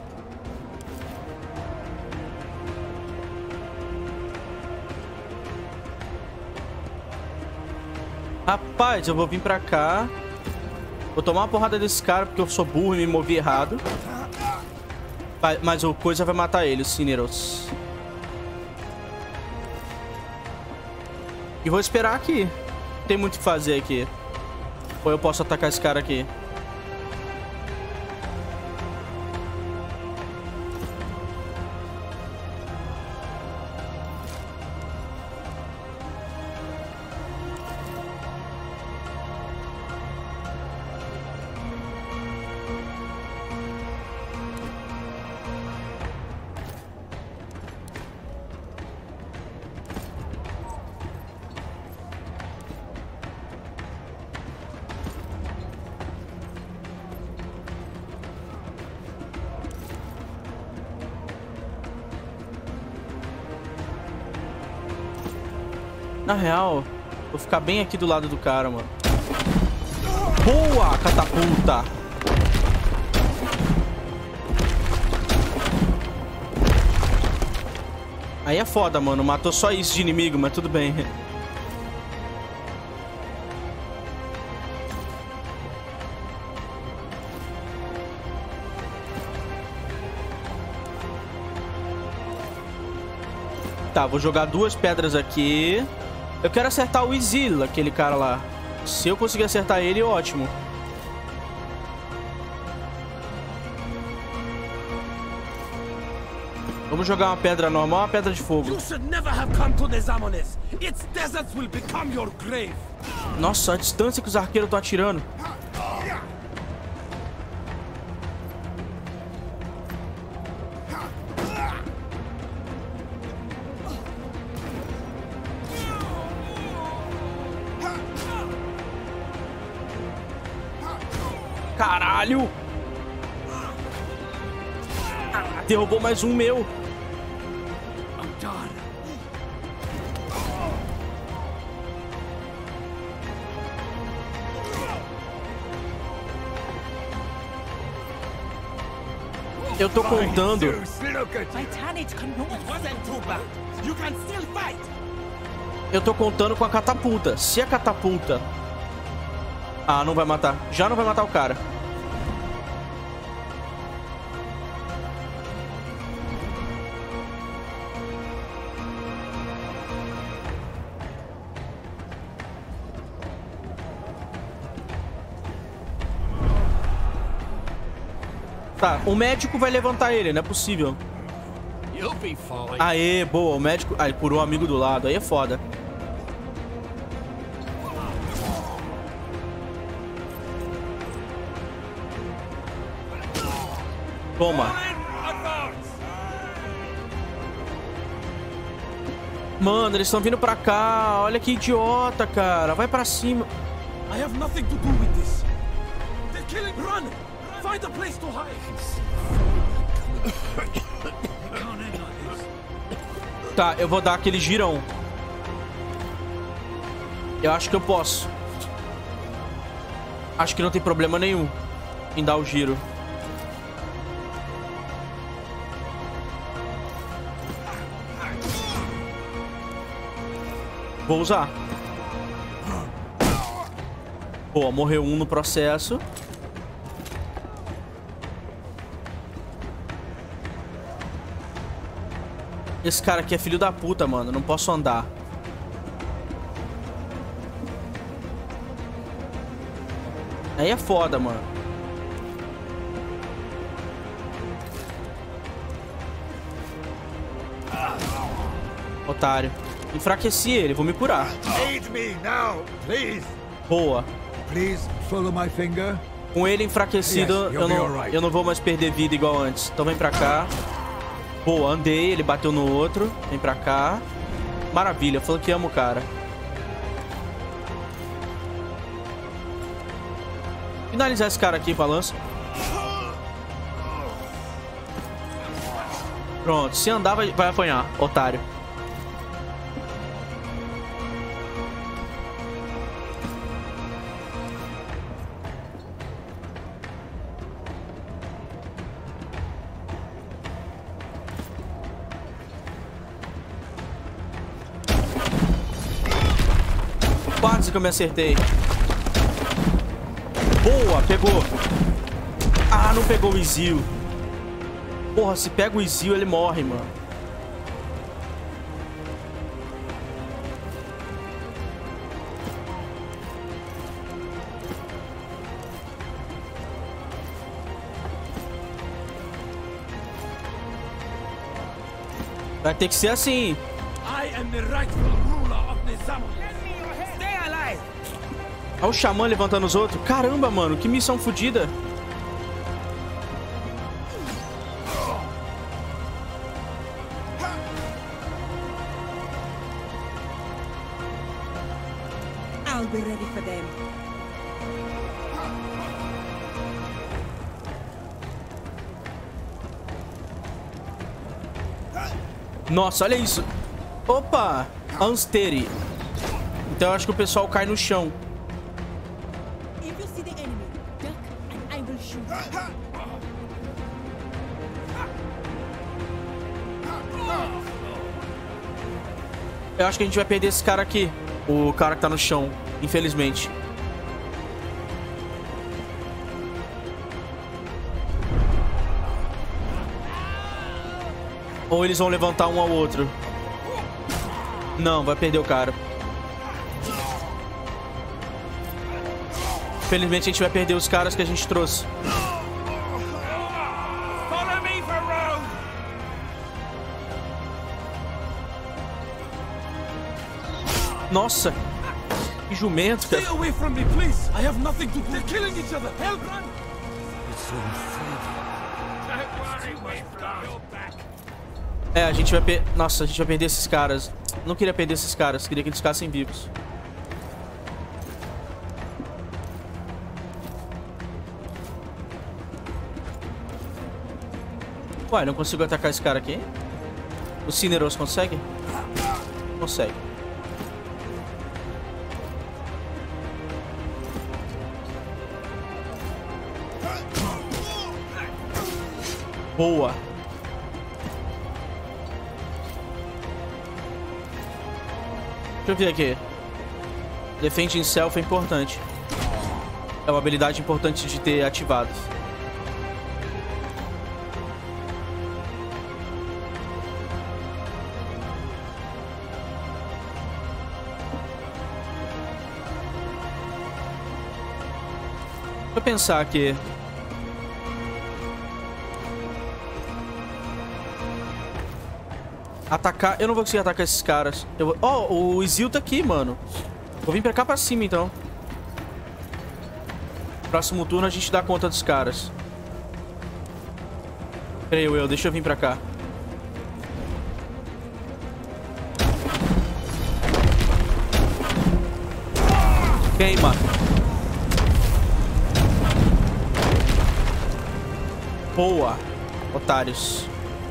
[SPEAKER 1] Rapaz, eu vou vir pra cá. Vou tomar uma porrada desse cara porque eu sou burro e me movi errado. Mas o coisa vai matar ele, os Cineros. E vou esperar aqui. Não tem muito o que fazer aqui. Ou eu posso atacar esse cara aqui. Na real, vou ficar bem aqui do lado do cara, mano. Boa, catapulta. Aí é foda, mano. Matou só isso de inimigo, mas tudo bem. Tá, vou jogar duas pedras aqui. Eu quero acertar o Izil, aquele cara lá. Se eu conseguir acertar ele, ótimo. Vamos jogar uma pedra normal, uma pedra de fogo. Nossa, a distância que os arqueiros estão atirando. Caralho! Ah, derrubou mais um meu. Eu tô contando. Eu tô contando com a catapulta. Se a catapulta... Ah, não vai matar. Já não vai matar o cara. Tá, o médico vai levantar ele, não é possível. Aê, boa, o médico... Aí, curou o amigo do lado, aí é foda. Toma. Mano, eles estão vindo pra cá. Olha que idiota, cara. Vai pra cima.
[SPEAKER 9] I have nothing to do with this. They're killing. Run! Find a place to hide.
[SPEAKER 1] Tá, eu vou dar aquele girão. Eu acho que eu posso. Acho que não tem problema nenhum em dar o giro. Vou usar. Pô, morreu um no processo. Esse cara aqui é filho da puta, mano. Não posso andar. Aí é foda, mano. Otário. Enfraqueci ele, vou me curar. Boa. Com ele enfraquecido, eu não, eu não vou mais perder vida igual antes. Então vem pra cá. Boa, andei, ele bateu no outro. Vem pra cá. Maravilha, falou que amo o cara. Finalizar esse cara aqui, balança. Pronto, se andar vai, vai apanhar, otário. Quase que eu me acertei. Boa, pegou. Ah, não pegou o Izil. Porra, se pega o Izil, ele morre, mano. Vai ter que ser assim.
[SPEAKER 9] I am the rightful ruler of Nizam. Stay alive.
[SPEAKER 1] Olha o xamã levantando os outros. Caramba, mano, que missão fodida.
[SPEAKER 7] I'll be ready for them.
[SPEAKER 1] Nossa, olha isso. Opa! Ansteri. Então eu acho que o pessoal cai no chão.
[SPEAKER 10] If you see the enemy, duck and I will shoot.
[SPEAKER 1] Eu acho que a gente vai perder esse cara aqui. O cara que tá no chão, infelizmente. Ou eles vão levantar um ao outro. Não, vai perder o cara. Infelizmente a gente vai perder os caras que a gente trouxe.
[SPEAKER 11] Follow me for Rome.
[SPEAKER 1] Nossa, que jumento, cara.
[SPEAKER 9] Stay away from me, please. I have nothing to do. They're killing each other. Help, run. It's so
[SPEAKER 11] Don't worry, we've got your back.
[SPEAKER 1] É, a gente vai per... Nossa, a gente vai perder esses caras. Não queria perder esses caras, queria que eles ficassem vivos. Ué, não consigo atacar esse cara aqui? O Cineros consegue? Consegue. Boa. Deixa eu ver aqui. Defende em self é importante. É uma habilidade importante de ter ativado. Deixa eu pensar aqui. Atacar... Eu não vou conseguir atacar esses caras. Eu vou... Oh, o Izil tá aqui, mano. Vou vir pra cá pra cima, então. Próximo turno a gente dá conta dos caras. Creio eu. Deixa eu vir pra cá. Queima. Boa. Otários.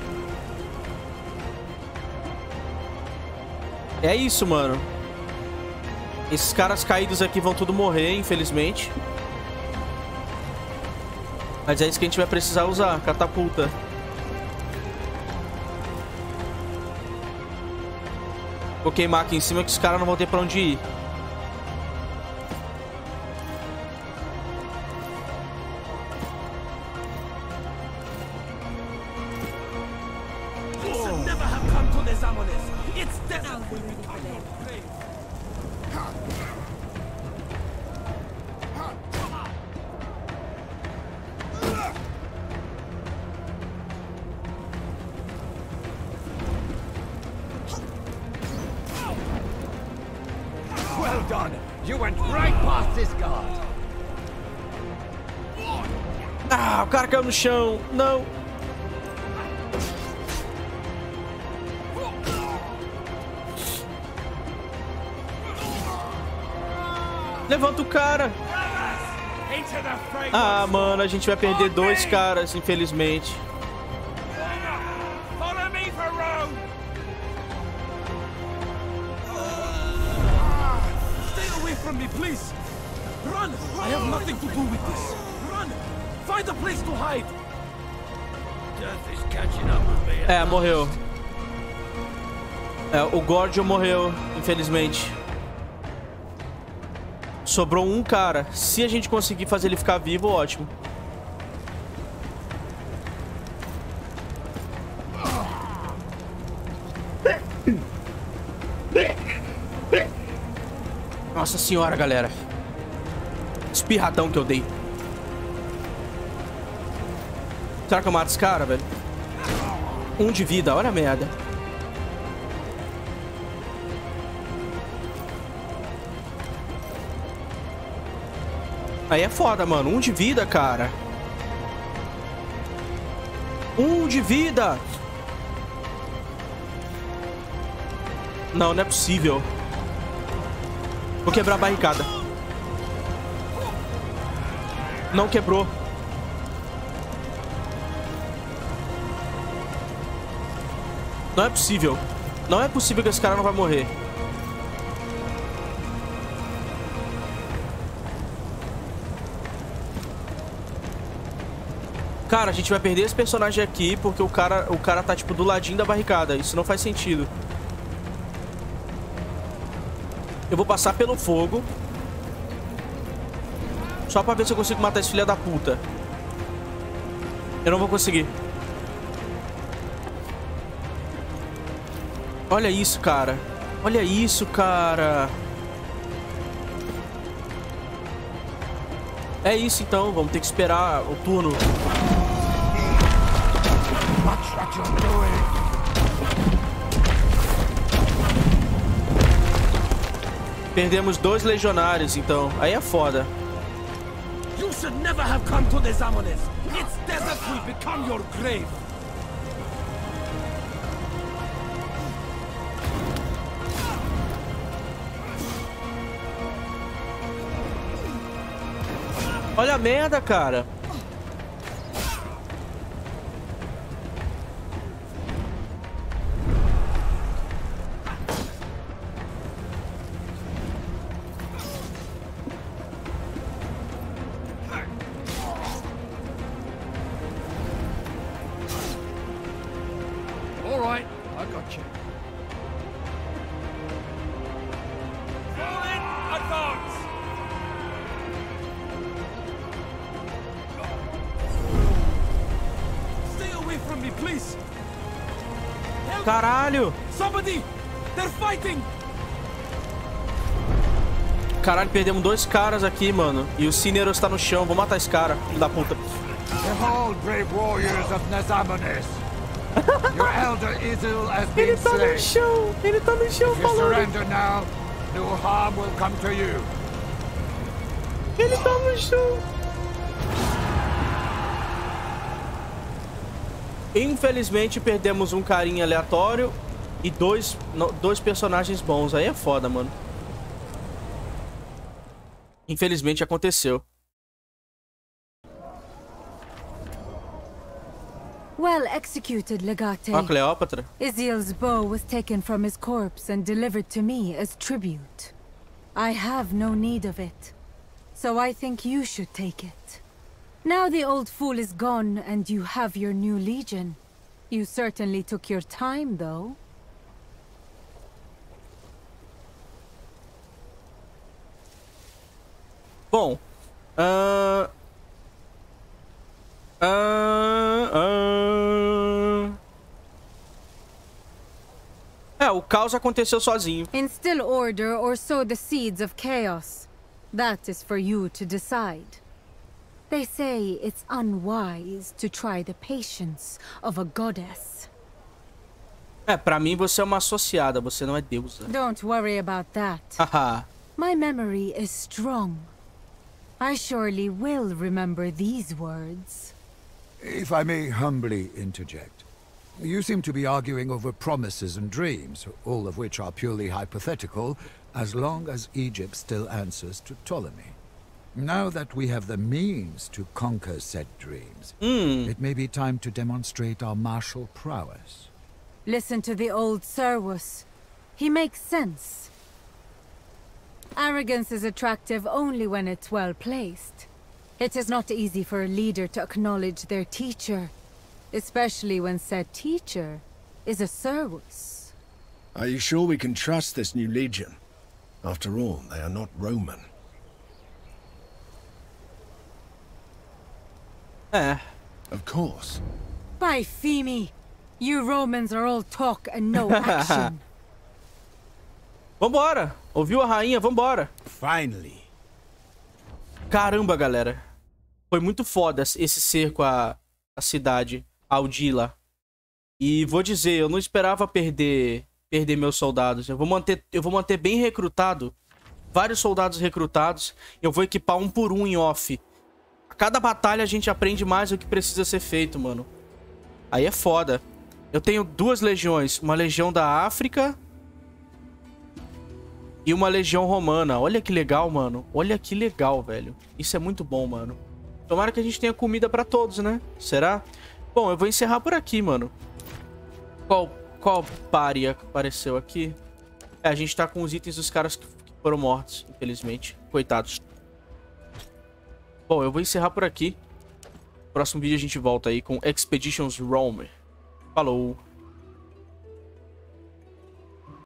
[SPEAKER 1] É isso, mano. Esses caras caídos aqui vão tudo morrer, infelizmente. Mas é isso que a gente vai precisar usar. Catapulta. Vou queimar aqui em cima que os caras não vão ter pra onde ir.
[SPEAKER 8] Well done. You went right past this guard.
[SPEAKER 1] Ah, o cara caiu no chão. Não. Levanta o cara. Ah, mano, a gente vai perder dois caras, infelizmente.
[SPEAKER 11] Follow me for Rome.
[SPEAKER 9] Stay away from me, please. Run. I have nothing to do with this. Run. Find a place to hide.
[SPEAKER 11] Death is catching up with me.
[SPEAKER 1] É, morreu. É, o Gordio morreu, infelizmente. Sobrou um cara. Se a gente conseguir fazer ele ficar vivo, ótimo. Nossa senhora, galera. Espirradão que eu dei. Será que eu mato esse cara, velho? Um de vida, olha a merda. Aí é foda, mano. Um de vida, cara. Um de vida. Não, não é possível. Vou quebrar a barricada. Não quebrou. Não é possível. Não é possível que esse cara não vai morrer. Cara, a gente vai perder esse personagem aqui porque o cara, o cara tá, tipo, do ladinho da barricada. Isso não faz sentido. Eu vou passar pelo fogo. Só pra ver se eu consigo matar esse filho da puta. Eu não vou conseguir. Olha isso, cara. Olha isso, cara. É isso, então. Vamos ter que esperar o turno. Perdemos dois legionários, então. Aí é foda.
[SPEAKER 9] You should never have come to the Zamones. Its desert will become your grave.
[SPEAKER 1] Olha a merda, cara.
[SPEAKER 11] All right, I got you. Fall in, advance.
[SPEAKER 9] Stay away from me, please. Help!
[SPEAKER 1] Caralho!
[SPEAKER 9] Somebody! They're fighting!
[SPEAKER 1] Caralho, perdemos dois caras aqui, mano. E o Cineros tá no chão. Vou matar esse cara, filho da puta.
[SPEAKER 8] Behold, brave warriors of Nazamones. Your elder Isil has been
[SPEAKER 1] Ele tá
[SPEAKER 8] slain.
[SPEAKER 1] no chão. Ele tá no chão
[SPEAKER 8] If you
[SPEAKER 1] falando.
[SPEAKER 8] surrender now, no harm will come to you.
[SPEAKER 1] Ele tá no chão. Infelizmente, perdemos um carinha aleatório e dois, no, dois personagens bons. Aí é foda, mano. Infelizmente, aconteceu.
[SPEAKER 4] Well executed, Legate.
[SPEAKER 1] Ó, Cleópatra.
[SPEAKER 4] Isil's bow was taken from his corpse and delivered to me as tribute. I have no need of it, so I think you should take it. Now the old fool is gone and you have your new legion. You certainly took your time, though.
[SPEAKER 1] Bom, uh... Uh... Uh... É, o caos aconteceu sozinho.
[SPEAKER 4] Instill order or sow the seeds of chaos. That is for you to decide. They say it's unwise to try the patience of a goddess.
[SPEAKER 1] É, pra mim você é uma associada, você não é deusa.
[SPEAKER 4] Don't worry about that.
[SPEAKER 1] Haha.
[SPEAKER 4] My memory is strong. I surely will remember these words.
[SPEAKER 8] If I may humbly interject, you seem to be arguing over promises and dreams, all of which are purely hypothetical, as long as Egypt still answers to Ptolemy. Now that we have the means to conquer said dreams,
[SPEAKER 1] mm.
[SPEAKER 8] it may be time to demonstrate our martial prowess.
[SPEAKER 4] Listen to the old Servus. He makes sense. Arrogance is attractive only when it's well placed. It is not easy for a leader to acknowledge their teacher, especially when said teacher is a Servus.
[SPEAKER 5] Are you sure we can trust this new legion? After all, they are not Roman.
[SPEAKER 1] Eh.
[SPEAKER 5] Of course.
[SPEAKER 4] By Femi, you Romans are all talk and no action.
[SPEAKER 1] Vambora! Ouviu a rainha? Vambora!
[SPEAKER 6] Finally.
[SPEAKER 1] Caramba, galera. Foi muito foda esse cerco à, à cidade, Aldila. E vou dizer, eu não esperava perder perder meus soldados. Eu vou manter, eu vou manter bem recrutado. Vários soldados recrutados. Eu vou equipar um por um em off. A cada batalha a gente aprende mais o que precisa ser feito, mano. Aí é foda. Eu tenho duas legiões. Uma legião da África e uma legião romana. Olha que legal, mano. Olha que legal, velho. Isso é muito bom, mano. Tomara que a gente tenha comida pra todos, né? Será? Bom, eu vou encerrar por aqui, mano. Qual, qual pária apareceu aqui? É, a gente tá com os itens dos caras que foram mortos, infelizmente. Coitados. Bom, eu vou encerrar por aqui. próximo vídeo a gente volta aí com Expeditions Rome. Falou!